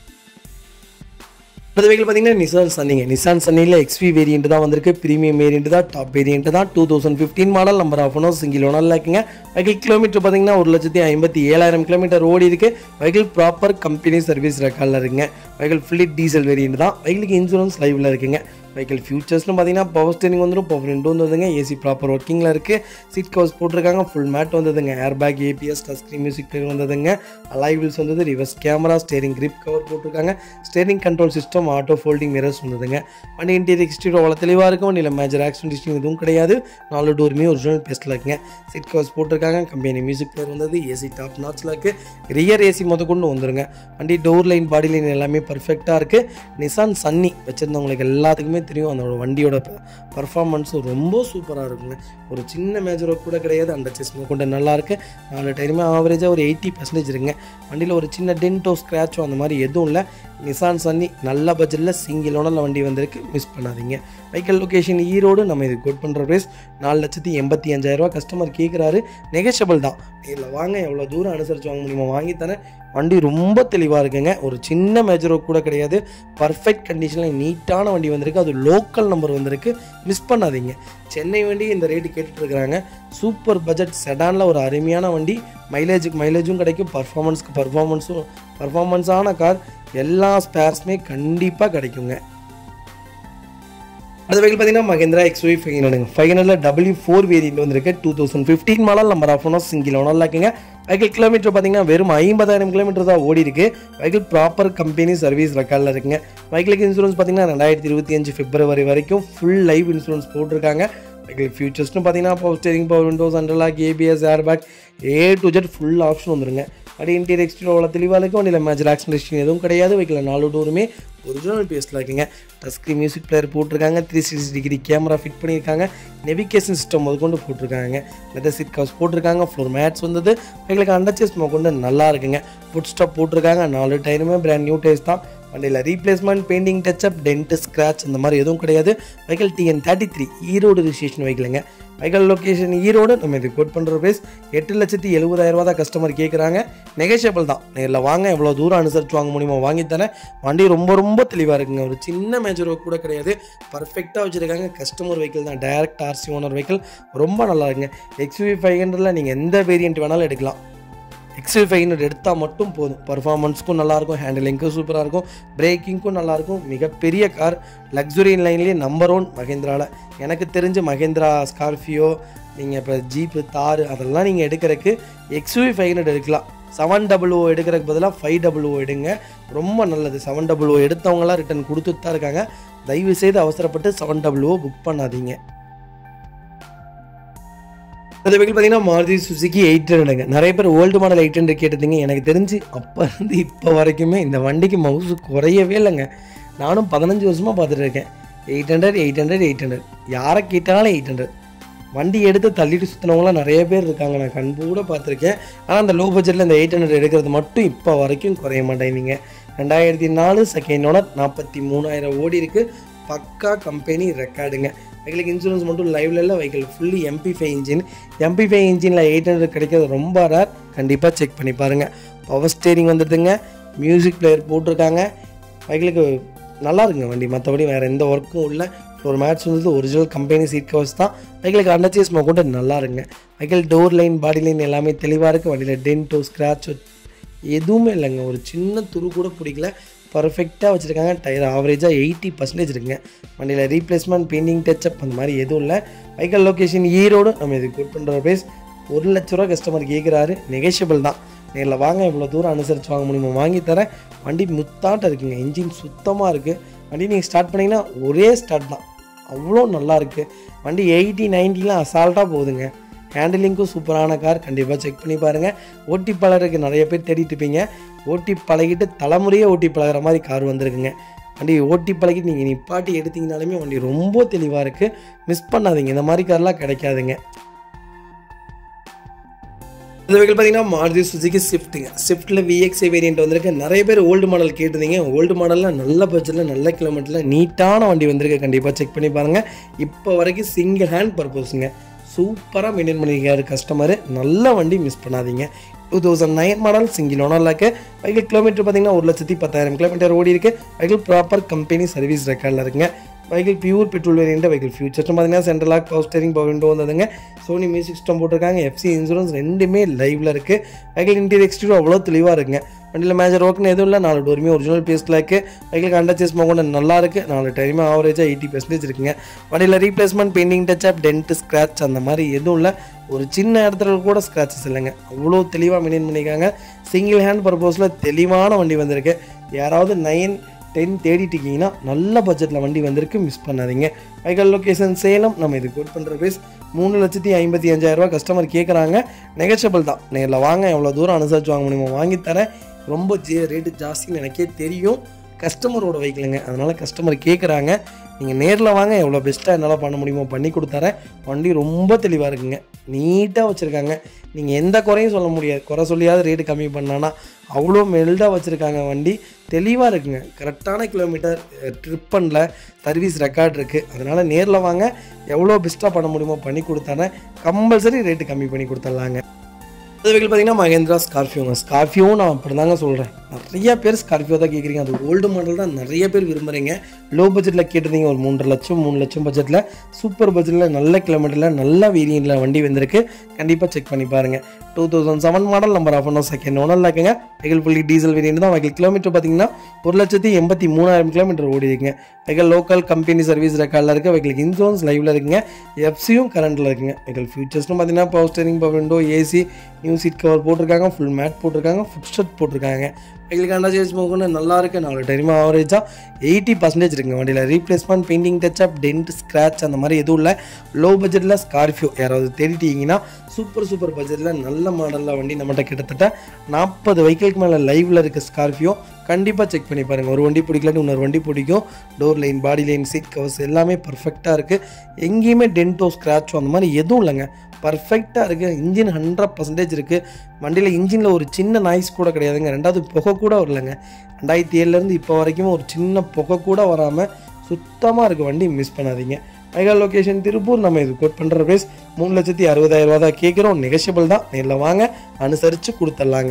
அடுத்த வெஹிக்கிள் பார்த்தீங்கன்னா நிசான் சன்னியில் XV வேரியண்ட் தான் வந்திருக்கு. ப்ரீமியம் வேரியண்ட் தான். டாப் வேரியண்ட் தான். 2015 model. Number of owner, single ஓனரில் இருக்குங்க. வெஹிக்கிள் கிலோமீட்டர் பார்த்தீங்கன்னா 1,57,000 கிலோமீட்டர் ஓடி இருக்குது. வெஹிக்கிள் ப்ராப்பர் கம்பெனி சர்வீஸ் ரெக்கார்டில் இருக்குங்க. வெஹிக்கிள் ஃபுல்லி டீசல் வேரியண்ட் தான். வெஹிக்கிளுக்கு இன்சூரன்ஸ் லைவில் இருக்குங்க. வெஹிக்கிள் ஃபியூச்சர்ஸ்னு பார்த்தீங்கன்னா பவர் ஸ்டீரிங் வந்துடும். பவர் விண்டோ வந்துடுங்க. AC ப்ராப்பர் ஒர்க்கிங்கில் இருக்குது. சீட் கவர்ஸ் போட்டிருக்காங்க. ஃபுல் மேட் வந்ததுங்க. Air bag, APS, touch screen music player வந்ததுங்க. அலாய் வீல்ஸ் வந்தது. Reverse camera, steering grip cover போட்டிருக்காங்க. Steering control system, auto folding mirrors வந்ததுங்க. வண்டி இன்டீரியர் எக்ஸ்டீரியர் அவ்வளோ தெளிவாக இருக்கும். வண்டியில் மேஜர் ஆக்சிடென்ட் எதுவும் கிடையாது. 4 டோருமே ஒரிஜினல் பேஸ்ட்டில் இருக்குங்க. சீட் கவர்ஸ் போட்டிருக்காங்க. கம்பெனி மியூசிக் பிளேயர் வந்தது. AC டாப் நாச்சில் இருக்குது. ரியர் AC கொண்டு வந்துருங்க. வண்டி டோர் லைன், பாடி லைன் எல்லாமே பர்ஃபெக்டாக இருக்குது. நிசான் சன்னி வச்சுருந்தவங்களுக்கு எல்லாத்துக்குமே தெரியும். அதோட வண்டியோட பர்ஃபார்மன்ஸும் ரொம்ப சூப்பராக இருக்குங்க. ஒரு சின்ன மேஜர் ஒர்க் கூட கிடையாது. அண்டர் சேஸ் கொண்டு நல்லாயிருக்கு. 4 டயருமே ஆவரேஜாக ஒரு 80% இருக்குங்க. வண்டியில் ஒரு சின்ன டென்ட்டோ, ஸ்க்ராச்சோ அந்த மாதிரி எதுவும் இல்லை. நிசான் சன்னி நல்ல பட்ஜெட்டில் சிங்கிள் ஓனரில் வண்டி வந்திருக்கு, மிஸ் பண்ணாதீங்க. Vehicle location Erode. நம்ம இது கோட் பண்ணுற ப்ரைஸ் 4,85,000 கஸ்டமர் கேட்குறாரு, நெகஷியபிள் தான். இதில் வாங்க, எவ்வளோ தூரம் அனுசரித்து வாங்க முடியுமோ வாங்கித்தரேன். வண்டி ரொம்ப தெளிவாக இருக்குங்க, ஒரு சின்ன மேஜரோ கூட கிடையாது, பர்ஃபெக்ட் கண்டிஷனில் நீட்டான வண்டி வந்திருக்கு, அது லோக்கல் நம்பர் வந்திருக்கு, மிஸ் பண்ணாதீங்க. சென்னை வண்டி இந்த ரேட்டு கேட்டுட்ருக்குறாங்க. சூப்பர் பட்ஜெட் செடானில் ஒரு அருமையான வண்டி, மைலேஜும் கிடைக்கும், பர்ஃபார்மன்ஸான கார், எல்லா ஸ்பேர்ஸுமே கண்டிப்பாக கிடைக்குங்க. அது வெஹிக்கிள் பார்த்தீங்கன்னா மஹிந்திரா XUV 500 W4 வேரியன்ட் வந்திருக்கு, 2015 model, number of owner single ஓனரில் இருக்குங்க. வெஹிக்கிள் கிலோமீட்டர் பார்த்தீங்கன்னா வெறும் 50,000 கிலோமீட்டர் தான் ஓடி இருக்கு. வெஹிக்கிள் ப்ராப்பர் கம்பெனி சர்வீஸ் ரெக்கார்டில் இருக்குங்க. வெஹிக்கிளுக்கு இன்சூரன்ஸ் பார்த்தீங்கன்னா 2025 பிப்ரவரி வரைக்கும் ஃபுல் லைவ் இன்சூரன்ஸ் போட்டிருக்காங்க. வெஹிக்கிள் ஃபியூச்சர்ஸ்னு பார்த்தீங்கன்னா பவர் ஸ்டீரிங், பவர் விண்டோஸ், அண்டர்லாக், ABS, airbag, A to Z full option வந்துருங்க. வண்டி இன்டீரியர் எக்ஸ்டீரியர் அவ்வளோ தெளிவாக இருக்குது. வண்டியில் மேஜர் ஆக்சிடென்ட் எதுவும் கிடையாது. வெஹிக்கிள் 4 டோருமே ஒரிஜினல் பேஸில் இருக்குங்க. டஸ்க்ரீன் மியூசிக் பிளேயர் போட்டிருக்காங்க, 360 டிகிரி கேமரா ஃபிட் பண்ணியிருக்காங்க, நெவிகேஷன் சிஸ்டம் முதற்கொண்டு போட்டிருக்காங்க, லெதர் சீட் கவர்ஸ் போட்டிருக்காங்க, ஃப்ளோர் மேட்ஸ் வந்தது. வெஹிக்கிளுக்கு அண்டர்சேஸ் கொண்டு நல்லா இருக்குங்க. ஃபுட் ஸ்டாப் போட்டிருக்காங்க, 4 டயருமே பிராண்ட் நியூ டயர்ஸ் தான். வண்டியில் replacement, painting, touch up, dent, scratch இந்த மாதிரி எதுவும் கிடையாது. வெஹிக்கிள் TN33 ஈரோடு ரிஜிஸ்ட்ரேஷன் வெஹிக்கிளுங்க. Vehicle location Erode. நம்ம இது கோட் பண்ணுற ப்ரைஸ் 8,70,000 தான் கஸ்டமர் கேட்குறாங்க, நெகஷியபிள் தான். நேரில் வாங்க, எவ்வளோ தூரம் அனுசரித்து வாங்க முடியுமோ வாங்கித்தரேன். வண்டி ரொம்ப தெளிவாக இருக்குங்க, ஒரு சின்ன மேஜர் ஒர்க் கூட கிடையாது, பர்ஃபெக்டாக வச்சுருக்காங்க. கஸ்டமர் வெஹிக்கிள் தான், டைரக்ட் RC ஓனர் வெஹிக்கிள், ரொம்ப நல்லா இருக்குங்க. XUV 500 நீங்கள் எந்த வேரியன்ட் வேணாலும் எடுக்கலாம். XUV 500 எடுத்தால் மட்டும் போதும். பர்ஃபார்மன்ஸ்க்கும் நல்லாயிருக்கும், ஹேண்டிலிங்க்கும் சூப்பராக இருக்கும், பிரேக்கிங்க்கும் நல்லாயிருக்கும். மிகப்பெரிய கார், லக்ஸுரி லைன்லேயே நம்பர் 1 மஹிந்திராவில். எனக்கு தெரிஞ்சு மஹிந்திரா ஸ்கார்பியோ, நீங்கள் இப்போ ஜீப்பு, தார் அதெல்லாம் நீங்கள் எடுக்கிறதுக்கு XUV 500 எடுக்கலாம். 700 எடுக்கிறதுக்கு பதிலாக 500 எடுங்க, ரொம்ப நல்லது. 700 எடுத்தவங்களாம் ரிட்டர்ன் கொடுத்துட்டு தான் இருக்காங்க. தயவுசெய்து அவசரப்பட்டு 700 புக் பண்ணாதீங்க. அந்த வெஹிக்கிள் பார்த்தீங்கன்னா மாருதி சுசுகி 800ங்க. நிறைய பேர் ஓல்டு மாடல் 800 கேட்டதுங்க. எனக்கு தெரிஞ்சு அப்போ இருந்து இப்போ வரைக்குமே இந்த வண்டிக்கு மவுசு குறையவே இல்லைங்க. நானும் 15 வருஷமாக பார்த்துட்டு இருக்கேன். 800 யாரை கேட்டாலும் 800 வண்டி எடுத்து தள்ளிட்டு சுற்றினவங்களாம் நிறைய பேர் இருக்காங்க, நான் கண்கூட பார்த்துருக்கேன். ஆனால் அந்த லோ பட்ஜெட்டில் இந்த 800 எடுக்கிறது மட்டும் இப்போ வரைக்கும் குறைய மாட்டேங்குதுங்க. 2004 செகண்ட் ஓனர், 43,000 ஓடி இருக்குது, பக்கா கம்பெனி ரெக்கார்டுங்க. வெஹிக்கிளுக்கு இன்சூரன்ஸ் மட்டும் லைவ்ல இல்லை. வெஹிக்கிள் ஃபுல்லி MP5 இன்ஜினில் 800 கிடைக்கிறது ரொம்ப ரேர், கண்டிப்பாக செக் பண்ணி பாருங்கள். பவர் ஸ்டேரிங் வந்துடுதுங்க, மியூசிக் பிளேயர் போட்டிருக்காங்க. வெஹிக்கிளுக்கு நல்லா இருக்குங்க வண்டி, மற்றபடி வேறு எந்த ஒர்க்கும் இல்லை. ஃப்ளோர் மேட்ஸ் வந்து ஒரிஜினல் கம்பெனி சீட் கவர்ஸ் தான். வெஹிக்கிளுக்கு அண்டர்சேஸ் கூட நல்லா இருக்குங்க. Vehicle door line, body line எல்லாமே தெளிவாக இருக்குது. வண்டியில் டென்ட்டோ, ஸ்க்ராட்சோ எதுவுமே இல்லைங்க, ஒரு சின்ன துரு கூட பிடிக்கல, பர்ஃபெக்டாக வச்சுருக்காங்க. டயர் ஆவரேஜாக 80% இருக்குங்க. வண்டியில் ரீப்ளேஸ்மெண்ட், பெயிண்டிங், டச்சப் அந்த மாதிரி எதுவும் இல்லை. Vehicle location Erode. நம்ம இது கோட் பண்ணுற ப்ரைஸ் 1,00,000 கஸ்டமர் கேட்குறாரு, நெகஷியபிள் தான். நேரில் வாங்க, இவ்வளோ தூரம் அனுசரித்து வாங்க முடியுமோ வாங்கித்தரேன். வண்டி முத்தாட்டம் இருக்குங்க, இன்ஜின் சுத்தமாக இருக்குது. வண்டி நீங்கள் ஸ்டார்ட் பண்ணிங்கன்னா ஒரே ஸ்டார்ட் தான், அவ்வளோ நல்லா இருக்குது. வண்டி 80-90 அசால்ட்டாக போகுதுங்க. ஹேண்டிலிங்க்கும் சூப்பரான கார், கண்டிப்பாக செக் பண்ணி பாருங்கள். ஓட்டி பழகிறதுக்கு நிறைய பேர் தேடிட்டு இருப்பீங்க, ஓட்டி பழகிட்டு தலைமுறையே ஓட்டி பழகிற மாதிரி கார் வந்திருக்குங்க. வண்டி ஓட்டி பழகிட்டு நீங்கள் நிப்பாட்டி எடுத்திங்கனாலுமே வண்டி ரொம்ப தெளிவாக இருக்குது, மிஸ் பண்ணாதீங்க. இந்த மாதிரி கார்லாம் கிடைக்காதுங்க. இந்த வெஹிக்கிள் பார்த்தீங்கன்னா மாருதி சுசுகி ஸ்விஃப்ட்டுங்க. ஸ்விஃப்ட்டில் VXI வேரியன்ட் வந்திருக்கு. நிறைய பேர் ஓல்டு மாடல் கேட்டிருந்தீங்க. ஓல்டு மாடலில் நல்ல பட்ஜெட்டில் நல்ல கிலோமீட்டரில் நீட்டான வண்டி வந்திருக்கு, கண்டிப்பாக செக் பண்ணி பாருங்கள். இப்போ வரைக்கும் சிங்கிள் ஹேண்ட் பர்பஸுங்க, சூப்பராக மெயின்டைன் பண்ணியிருக்காரு கஸ்டமரு, நல்ல வண்டி, மிஸ் பண்ணாதீங்க. 2009 மாடல், சிங்கிள் ஓனரில் இருக்குது. வெஹிக்கிள் கிலோமீட்டர் பார்த்தீங்கன்னா 1,10,000 கிலோமீட்டர் ஓடி இருக்குது. வெஹிக்கிள் ப்ராப்பர் கம்பெனி சர்வீஸ் ரெக்கார்டில் இருக்குங்க. Vehicle pure petrol variant. Vehicle features பார்த்தீங்கன்னா central lock, power steering, power window வந்ததுங்க. சோனி மியூசிக் சிஸ்டம் போட்டிருக்காங்க, FC இன்சூரன்ஸ் ரெண்டுமே லைவில் இருக்குது. வெஹிக்கிள் இன்டீரியர் எக்ஸ்டீரியர் அவ்வளோ தெளிவாக இருக்குங்க. வண்டியில் மேஜர் ஒர்க்னு எதுவும் இல்லை, 4 டோருமே ஒரிஜினல் பேஸில் இருக்குது. வெஹிக்கிள் அண்டர்சேஸ் கொண்டு நல்லா இருக்குது, 4 டயருமே ஆவரேஜாக 80% இருக்குங்க. வண்டியில் replacement, painting, touch up, dent, scratch அந்த மாதிரி எதுவும் இல்லை, ஒரு சின்ன இடத்துல கூட ஸ்க்ராச்சஸ் இல்லைங்க, அவ்வளோ தெளிவாக மெயின்டைன் பண்ணியிருக்காங்க. சிங்கிள் ஹேண்ட் பர்பஸில் தெளிவான வண்டி வந்திருக்கு. யாராவது 9-10 தேடிட்டு இருக்கீங்கன்னா நல்ல பட்ஜெட்டில் வண்டி வந்திருக்கு, மிஸ் பண்ணாதீங்க. Vehicle location Salem. நம்ம இது கோட் பண்ணுற ப்ரைஸ் 3,55,000 கஸ்டமர் கேட்குறாங்க, நெகஷியபிள் தான். நேரில் வாங்க, எவ்வளோ தூரம் அனுசரித்து வாங்க முடியுமோ வாங்கித்தரேன். ரொம்ப ரேட்டு ஜாஸ்தின்னு எனக்கே தெரியும், கஸ்டமரோட வெஹிக்கிளுங்க, அதனால் கஸ்டமர் கேட்குறாங்க. நீங்கள் நேரில் வாங்க, எவ்வளோ பெஸ்ட்டாக என்னால் பண்ண முடியுமோ பண்ணி கொடுத்துறேன். வண்டி ரொம்ப தெளிவாக இருக்குங்க, நீட்டாக வச்சுருக்காங்க. நீங்கள் எந்த குறையும் சொல்ல முடியாது. குறை சொல்லியாவது ரேட்டு கம்மி பண்ணானா அவ்வளோ மெல்டாக வச்சுருக்காங்க. வண்டி தெளிவாக இருக்குங்க, கரெக்டான கிலோமீட்டர், ட்ரிப் பண்ணல, சர்வீஸ் ரெக்கார்ட் இருக்குது. அதனால் நேரில் வாங்க, எவ்வளோ பெஸ்ட்டாக பண்ண முடியுமோ பண்ணி கொடுத்தானே. கம்பல்சரி ரேட்டு கம்மி பண்ணி கொடுத்துட்லாங்க. அது வெஹிக்கிள் பார்த்தீங்கன்னா மகேந்திரா ஸ்கார்பியோங்க. ஸ்கார்பியோ நான் அப்படி தாங்க சொல்கிறேன். நிறைய பேர் ஸ்கார்பியோ தான் கேட்குறீங்க. அது ஓல்டு மாடல் தான் நிறைய பேர் விரும்புகிறீங்க. லோ பட்ஜெட்டில் கேட்டிருந்தீங்க, ஒரு 3.5 லட்சம் 3 லட்சம் பட்ஜெட்டில், சூப்பர் பட்ஜெட்டில் நல்ல கிலோமீட்டரில் நல்ல வேரியண்ட்டில் வண்டி வந்திருக்கு. கண்டிப்பாக செக் பண்ணி பாருங்கள். 2007 model, number of one second ஓனரில் இருக்குங்க. வெஹிக்கிள் ஃபுல்லி டீசல் வேரியண்ட் தான். வெஹிக்கிள் கிலோமீட்டர் பார்த்தீங்கன்னா 1,83,000 கிலோமீட்டர் ஓடி இருக்குங்க. வெஹிக்கிள் லோக்கல் கம்பெனி சர்வீஸ் ரெக்கார்டில் இருக்குது. வெஹிக்கிள் இன்சூரன்ஸ் லைவில் இருக்குங்க. எஃப்சியும் கரண்ட்டில் இருக்குங்க. வெஹிக்கிள் ஃபியூச்சர்ஸ்னு பார்த்தீங்கன்னா power steering, power window, AC, new seat cover போட்டிருக்காங்க, ஃபுல் மேட் போட்டிருக்காங்க, ஃபுட் ஸ்டெப் போட்டிருக்காங்க. வெஹிக்கிள் அண்டர்சேஜ் மோகன்னு நல்லா இருக்குது. 4 டைம் ஆவரேஜாக 80% இருக்குங்க. வண்டியில் replacement, painting, touch up, dent, scratch அந்த மாதிரி எதுவும் இல்லை. லோ பட்ஜெட்டில் ஸ்கார்பியோ யாராவது தேடிட்டீங்கன்னா சூப்பர் பட்ஜெட்டில் நல்ல மாடலில் வண்டி நம்மகிட்ட கிட்டத்தட்ட 40 வெஹிக்கிளுக்கு மேலே லைவில் இருக்குது. ஸ்கார்பியோ கண்டிப்பாக செக் பண்ணி பாருங்கள். ஒரு வண்டி பிடிக்கலான்னு இன்னொரு வண்டி பிடிக்கும். Door line, body line, seat covers எல்லாமே பர்ஃபெக்டாக இருக்குது. எங்கேயுமே டென்ட்டோ ஸ்க்ராச்சோ அந்த மாதிரி எதுவும் இல்லைங்க, பர்ஃபெக்டாக இருக்குது. இன்ஜின் 100% இருக்குது. வண்டியில் இன்ஜினில் ஒரு சின்ன நாய்ஸ் கூட கிடையாதுங்க. ரெண்டாவது புகை கூட வரலைங்க. 2007 இப்போ வரைக்கும் ஒரு சின்ன புகை கூட வராமல் சுத்தமாக இருக்குது வண்டி. மிஸ் பண்ணாதீங்க. மைகால் லொக்கேஷன் திருப்பூர். நம்ம இது கோட் பண்ணுற ப்ரைஸ் 3,60,000 தான் கேட்குறோம். நெகஷியபிள் தான். நேரில் வாங்க, அனுசரித்து கொடுத்துட்லாங்க.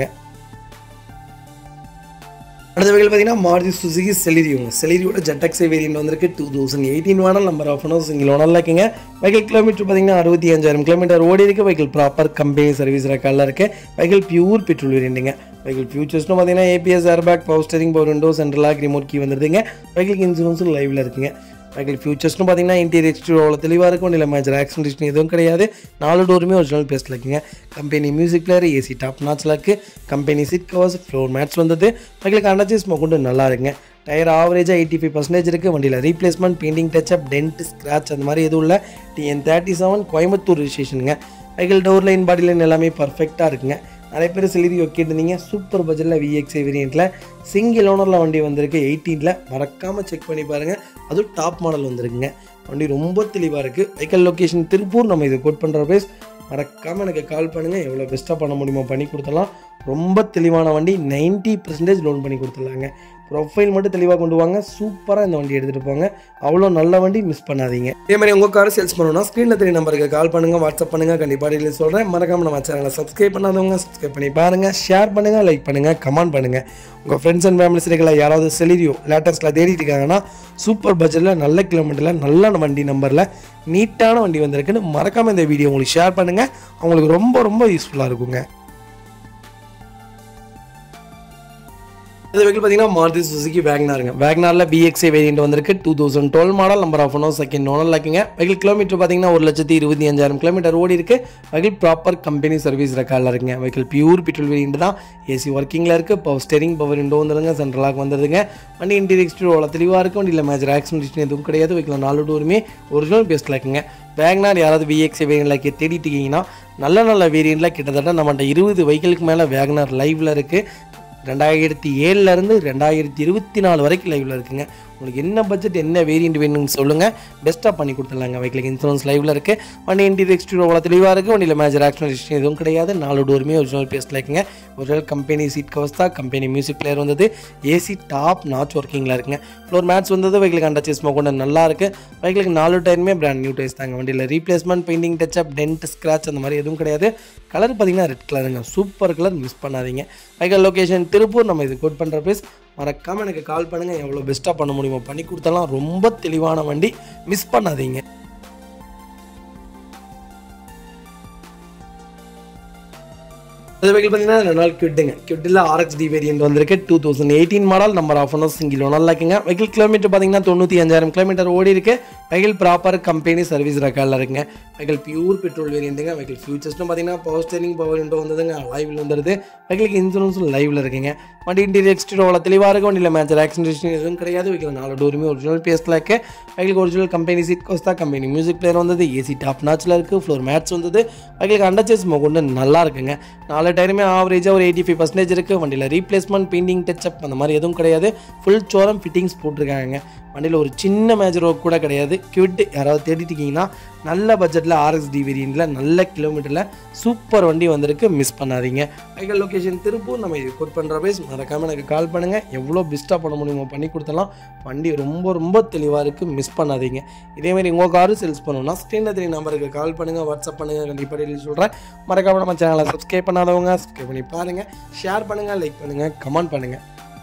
அடுத்த வெஹிக்கிள் பார்த்தீங்கன்னா மாருதி சுசுகி செலிரியோங்க. செலிரியோட ஜெட்டக்ஸே வேரியண்ட் வந்திருக்கு. 2018 model, number of one single ஓனரில் இருக்குங்க. வெஹிக்கிள் கிலோமீட்டர் பார்த்தீங்கன்னா 65,000 கிலோமீட்டர் ஓடி இருக்குது. வெஹிக்கிள் ப்ராப்பர் கம்பெனி சர்வீஸ் ரெக்கார்டில் இருக்குது. வெஹிக்கிள் பியூர் பெட்ரோல் வேரியண்ட்டுங்க. வெஹிக்கிள் ஃபியூச்சர்ஸ்னு பார்த்தீங்கன்னா ABS, airbag, power steering, power window, central lock, remote key வந்துருதுங்க. வெஹிக்கிள் இன்சூரன்ஸும் லைவில் இருக்குங்க. வெஹிக்கிள் ஃபியூச்சர்ஸ்னு பார்த்தீங்கன்னா இன்டீரியர் எக்ஸ்டீரியர் தெளிவாக இருக்கும். இல்லை மேஜர் ஆக்சிடென்ட் எதுவும் கிடையாது. 4 டோருமே ஒரிஜினல் பேஸ்ட்டில் இருக்குங்க. Company music player, AC top நாச்சில் இருக்குது. Company seat covers, floor mats வந்தது. வெஹிக்கிளுக்கு அண்டர்சேஸ் கொண்டு நல்லா இருக்குங்க. டயர் ஆவரேஜாக 85% இருக்குது. வண்டியில் replacement, painting, touch up, dent, scratch அந்த மாதிரி எதுவும் இல்லை. TN37 கோயம்புத்தூர் ரிஜிஸ்ட்ரேஷனுங்க. Vehicle door line, body line எல்லாமே பர்ஃபெக்டாக இருக்குங்க. நிறைய பேர் செலிரியோ கேட்டிருந்தீங்க. சூப்பர் பட்ஜெட்டில் VXI வேரியண்ட்டில் சிங்கிள் ஓனரில் வண்டி வந்திருக்கு. 18ல் மறக்காமல் செக் பண்ணி பாருங்கள். அதுவும் டாப் மாடல் வந்திருக்குங்க. வண்டி ரொம்ப தெளிவாக இருக்குது. Vehicle location Tiruppur. நம்ம இது கோட் பண்ணுற ப்ரைஸ் மறக்காமல் எனக்கு கால் பண்ணுங்கள். எவ்வளோ பெஸ்ட்டாக பண்ண முடியுமோ பண்ணி கொடுத்துடலாம். ரொம்ப தெளிவான வண்டி. 90% லோன் பண்ணி கொடுத்துடலாங்க. ப்ரொஃபைல் மட்டும் தெளிவாக கொண்டு வாங்க. சூப்பராக இந்த வண்டி எடுத்துகிட்டு போங்க. அவ்வளோ நல்ல வண்டி, மிஸ் பண்ணாதீங்க. இதே மாதிரி உங்கள் கார் சேல்ஸ் பண்ணணும்னா ஸ்க்ரீனில் தெரிய நம்பருக்கு கால் பண்ணுங்கள், வாட்ஸ்அப் பண்ணுங்கள். கண்டிப்பாக டீட்டெயில்ஸ் சொல்கிறேன். மறக்காமல் நம்ம சேனலை சப்ஸ்கிரைப் பண்ணாதவங்க சப்ஸ்கிரைப் பண்ணி பாருங்கள். ஷேர் பண்ணுங்கள், லைக் பண்ணுங்கள், கமெண்ட் பண்ணுங்கள். உங்கள் ஃப்ரெண்ட்ஸ் அண்ட் ஃபேமிலிஸ் இருக்கிற யாராவது செலிரியோ லேட்டஸ்ட்டில் தேடிட்டு இருக்காங்கன்னா சூப்பர் பட்ஜெட்டில் நல்ல கிலோமீட்டரில் நல்ல வண்டி நம்பரில் நீட்டான வண்டி வந்திருக்குன்னு மறக்காமல் இந்த வீடியோ உங்களுக்கு ஷேர் பண்ணுங்கள். அவங்களுக்கு ரொம்ப யூஸ்ஃபுல்லாக இருக்குங்க. இந்த வெஹிக்கிள் பார்த்தீங்கன்னா மாருதி சுசுகி வேகனாருங்க. வேகனாரில் VXI வேரியண்ட் வந்திருக்கு. 2012 model, number of one second ஓனரில் இருக்குங்க. வெஹிக்கிள் கிலோமீட்டர் பார்த்தீங்கன்னா 1,25,000 கிலோமீட்டர் ஓடி இருக்குது. வெஹிக்கிள் ப்ராப்பர் கம்பெனி சர்வீஸ் ரெக்கார்டில் இருக்குங்க. வெஹிக்கிள் பியூர் பெட்ரோல் வேரியண்ட் தான். ஏசி ஒர்க்கிங்கில் இருக்குது. பவர் ஸ்டீரிங், பவர் விண்டோ வந்துடுங்க, சென்ட்ரல் லாக் வந்துடுதுங்க. வண்டி இன்டீரியர் எக்ஸ்டீரியர் தெளிவாக இருக்கும். வண்டியில் மேஜர் ஆக்சிடென்ட் எதுவும் கிடையாது. வெஹிக்கிள் 4 டோருமே ஒரிஜினல் பேஸ்ட்டில் இருக்குங்க. வேகனார் யாராவது VXI வேரியண்ட்டில் தேடிட்டு இருக்கீங்கன்னா நல்ல வேரியண்ட்டில் கிட்டத்தட்ட நம்மகிட்ட 20 வெஹிக்கிளுக்கு மேலே வேகனார் லைவில் இருக்குது. 2007 2024 வரைக்கும் லைவில் இருக்குங்க. உங்களுக்கு என்ன பட்ஜெட், என்ன வேரியண்ட் வேணும்னு சொல்லுங்கள், பெஸ்ட்டாக பண்ணி கொடுத்துடலாங்க. வெஹிக்கிளுக்கு இன்சூரன்ஸ் லைவில் இருக்குது. வண்டி இன்டீரியர் எக்ஸ்டீரியர் தெளிவாக இருக்குது. வண்டியில் மேஜர் ஆக்சிடென்ட் எதுவும் கிடையாது. 4 டோருமே ஒரிஜினல் பேஸ்ட்டில் இருக்குங்க. ஒரிஜினல் கம்பெனி சீட் கவர்ஸ் தான். கம்பெனி மியூசிக் பிளேயர் வந்தது. ஏசி டாப் நாச் ஒர்க்கிங்கில் இருக்குங்க. ஃப்ளோர் மேட்ஸ் வந்தது. வெஹிக்கிளுக்கு அண்டர்சேஸ் கொண்டு நல்லா இருக்குது. வெஹிக்கிளுக்கு 4 டயருமே பிராண்ட் நியூ டயர்ஸ் தாங்க. வண்டியில் replacement, painting, touch up, dent, scratch அந்த மாதிரி எதுவும் கிடையாது. கலர் பார்த்தீங்கன்னா ரெட் கலருங்க. சூப்பர் கலர், மிஸ் பண்ணாதீங்க. Vehicle location Tiruppur. நம்ம இது கோட் பண்ணுற ப்ரைஸ் மறக்காமல் எனக்கு கால் பண்ணுங்கள். எவ்வளோ பெஸ்ட்டாக பண்ண முடியுமோ பண்ணி கொடுத்தலாம். ரொம்ப தெளிவான வண்டி, மிஸ் பண்ணாதீங்க. அது வெஹிக்கிள் பார்த்தீங்கன்னா ரெனால்ட் கிவிட்டுங்க. கிவிட்டில் RXD வேரியண்ட் வந்திருக்கு. 2018 model, number of one single ஓனரில் இருக்குங்க. வெஹிக்கிள் கிலோமீட்டர் பார்த்தீங்கன்னா 95,000 கிலோமீட்டர் ஓடி இருக்குது. வெஹிக்கிள் ப்ராப்பர் கம்பெனி சர்வீஸ் ரெக்கார்டில் இருக்குங்க. வெஹிக்கிள் பியூர் பெட்ரோல் வேரியண்ட்டுங்க. வெஹிக்கிள் ஃபியூச்சர்ஸ்னு பார்த்தீங்கன்னா பவர் ஸ்டீரிங், பவர் விண்டோ வந்ததுங்க, லைவில் வந்துடுது. வெஹிக்கிளுக்கு இன்சூரன்ஸும் லைவில் இருக்குங்க. வண்டி இன்டீரியர் எக்ஸ்டீரியர் தெளிவாக இருக்கும். வண்டியில் மேஜர் ஆக்சிடென்ட் எதுவும் கிடையாது. வெஹிக்கிள் 4 டோருமே ஒரிஜினல் பேஸ்ட்டில் இருக்குது. வெஹிக்கிளுக்கு ஒரிஜினல் கம்பெனி சீட் கவர்ஸ் தான். கம்பெனி மியூசிக் பிளேயர் வந்தது. ஏசி டாப் நாச்சில் இருக்குது. ஃப்ளோர் மேட்ஸ் வந்தது. வெஹிக்கிளுக்கு அண்டர்சேஸ் கொண்டு நல்லா இருக்குங்க. 4 டயருமே ஆவரேஜாக ஒரு 85% இருக்குது. வண்டியில் ரீப்ளேஸ்மெண்ட், பெயிண்டிங், டச்சப் அந்த மாதிரி எதுவும் கிடையாது. ஃபுல் சோரம் ஃபிட்டிங்ஸ் போட்டிருக்காங்க. வண்டியில் ஒரு சின்ன மேஜர் ஒர்க் கூட கிடையாது. குவிட் யாராவது தேடிட்டு இருக்கீங்கன்னா நல்ல பட்ஜெட்டில் RXD வேரியண்ட்டில் நல்ல கிலோமீட்டரில் சூப்பர் வண்டி வந்திருக்கு, மிஸ் பண்ணாதீங்க. Vehicle location Tiruppur. நம்ம இது கோட் பண்ணுற பேஸ் மறக்காமல் எனக்கு கால் பண்ணுங்கள். எவ்வளோ பெஸ்ட்டாக பண்ண முடியுமோ பண்ணி கொடுத்தலாம். வண்டி ரொம்ப தெளிவாக இருக்குது, மிஸ் பண்ணாதீங்க. இதேமாதிரி உங்கள் காரும் சேல்ஸ் பண்ணணும்னா ஸ்க்ரீனில் 3 நம்பருக்கு கால் பண்ணுங்கள், வாட்ஸ்அப் பண்ணுங்கள். கண்டிப்பாக டீட்டெயில் சொல்கிறேன். மறக்காமல் நம்ம சேனலை சப்ஸ்கிரைப் பண்ணாதவங்க சப்ஸ்கிரைப் பண்ணி பாருங்கள், ஷேர் பண்ணுங்கள், லைக் பண்ணுங்கள், கமெண்ட் பண்ணுங்கள்.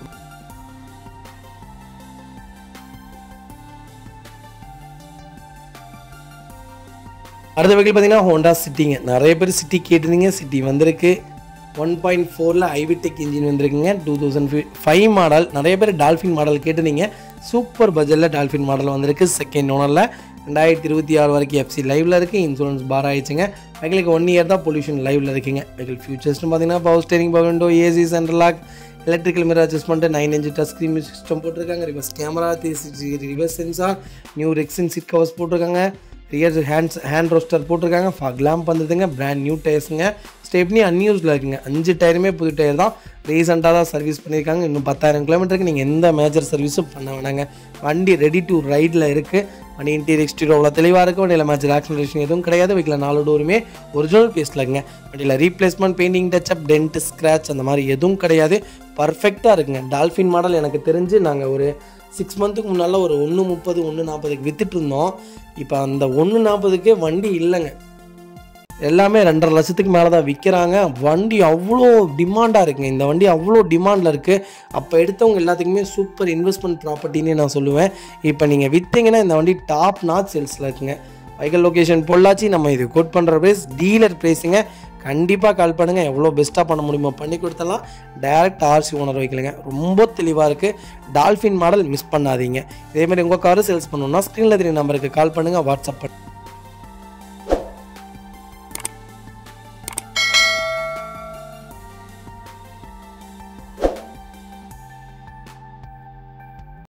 அடுத்த வெஹிக்கிள் பார்த்தீங்கன்னா ஹோண்டா சிட்டிங்க. நிறைய பேர் சிட்டி கேட்டிருந்தீங்க, சிட்டி வந்திருக்கு. 1.4 ஐவிடெக் இன்ஜின் வந்திருக்குங்க. 2005 மாடல். நிறைய பேர் டால்ஃபின் மாடல் கேட்டிருந்தீங்க. சூப்பர் பட்ஜெட்டில் டால்ஃபின் மாடல் வந்திருக்கு. செகண்ட் ஓனரில் 2026 வரைக்கும் FC லைவில் இருக்குது. இன்சூரன்ஸ் பார் ஆயிடுச்சுங்க. வெஹிக்கிளுக்கு 1 இயர் தான் பொல்யூஷன் லைவில் இருக்குங்க. வெஹிக்கிள் ஃபியூச்சர்ஸ்னு பார்த்தீங்கன்னா power steering, power window, AC, central lock, electrical mirror adjustment, 9 inch touch screen system போட்டிருக்காங்க. Reverse camera, 360 reverse sensor, new rexine seat covers போட்டிருக்காங்க. ரியர் ஹேண்ட் ரோஸ்டர் போட்டிருக்காங்க. ஃபாக் லேம்ப் வந்துதுங்க. பிராண்ட் நியூ டயர்ஸுங்க. Stepney அன்யூஸ்டில் இருக்குங்க. 5 டயருமே புது டயர் தான். ரீசெண்டாக தான் சர்வீஸ் பண்ணியிருக்காங்க. இன்னும் 10,000 கிலோமீட்டருக்கு நீங்கள் எந்த மேஜர் சர்வீஸும் பண்ண வேணாங்க. வண்டி ரெடி டு ரைடில் இருக்குது. வண்டி இன்டீரியர் எக்ஸ்டீரியர் அவ்வளோ தெளிவாக இருக்குது. வண்டியில் மேஜர் ஆக்சிலரேஷன் எதுவும் கிடையாது. வீட்டில் 4 டோருமே ஒரிஜினல் பீஸில் இருக்குங்க. வண்டியில் replacement, painting touch up, dent, scratch அந்த மாதிரி எதுவும் கிடையாது. பர்ஃபெக்டாக இருக்குங்க. டால்ஃபின் மாடல் எனக்கு தெரிஞ்சு நாங்கள் ஒரு 6 மந்த்துக்கு முன்னால் ஒரு 1.30 1.40 வித்துட்டு இருந்தோம். இப்போ அந்த 1.40க்கே வண்டி இல்லைங்க. எல்லாமே 2.5 லட்சத்துக்கு மேலே தான் விற்கிறாங்க. வண்டி அவ்வளோ டிமாண்டாக இருக்குங்க. இந்த வண்டி அவ்வளோ டிமாண்டில் இருக்குது. அப்போ எடுத்தவங்க எல்லாத்துக்குமே சூப்பர் இன்வெஸ்ட்மெண்ட் ப்ராப்பர்ட்டின்னு நான் சொல்லுவேன். இப்போ நீங்கள் விற்றீங்கன்னா இந்த வண்டி டாப் நாட் சேல்ஸில் இருக்குங்க. Vehicle location Pollachi. நம்ம இது கோட் பண்ணுற ப்ரைஸ் டீலர் ப்ரைஸுங்க. கண்டிப்பாக கால் பண்ணுங்கள். எவ்வளோ பெஸ்ட்டாக பண்ண முடியுமோ பண்ணி கொடுத்தலாம். டைரக்ட் RC ஓனர் வைக்கலுங்க. ரொம்ப தெளிவாக இருக்குது. டால்ஃபின் மாடல் மிஸ் பண்ணாதீங்க. இதேமாதிரி உங்கள் காரு சேல்ஸ் பண்ணணுன்னா ஸ்க்ரீனில் 3 நம்பருக்கு கால் பண்ணுங்கள், வாட்ஸ்அப் பண்ணுங்கள்.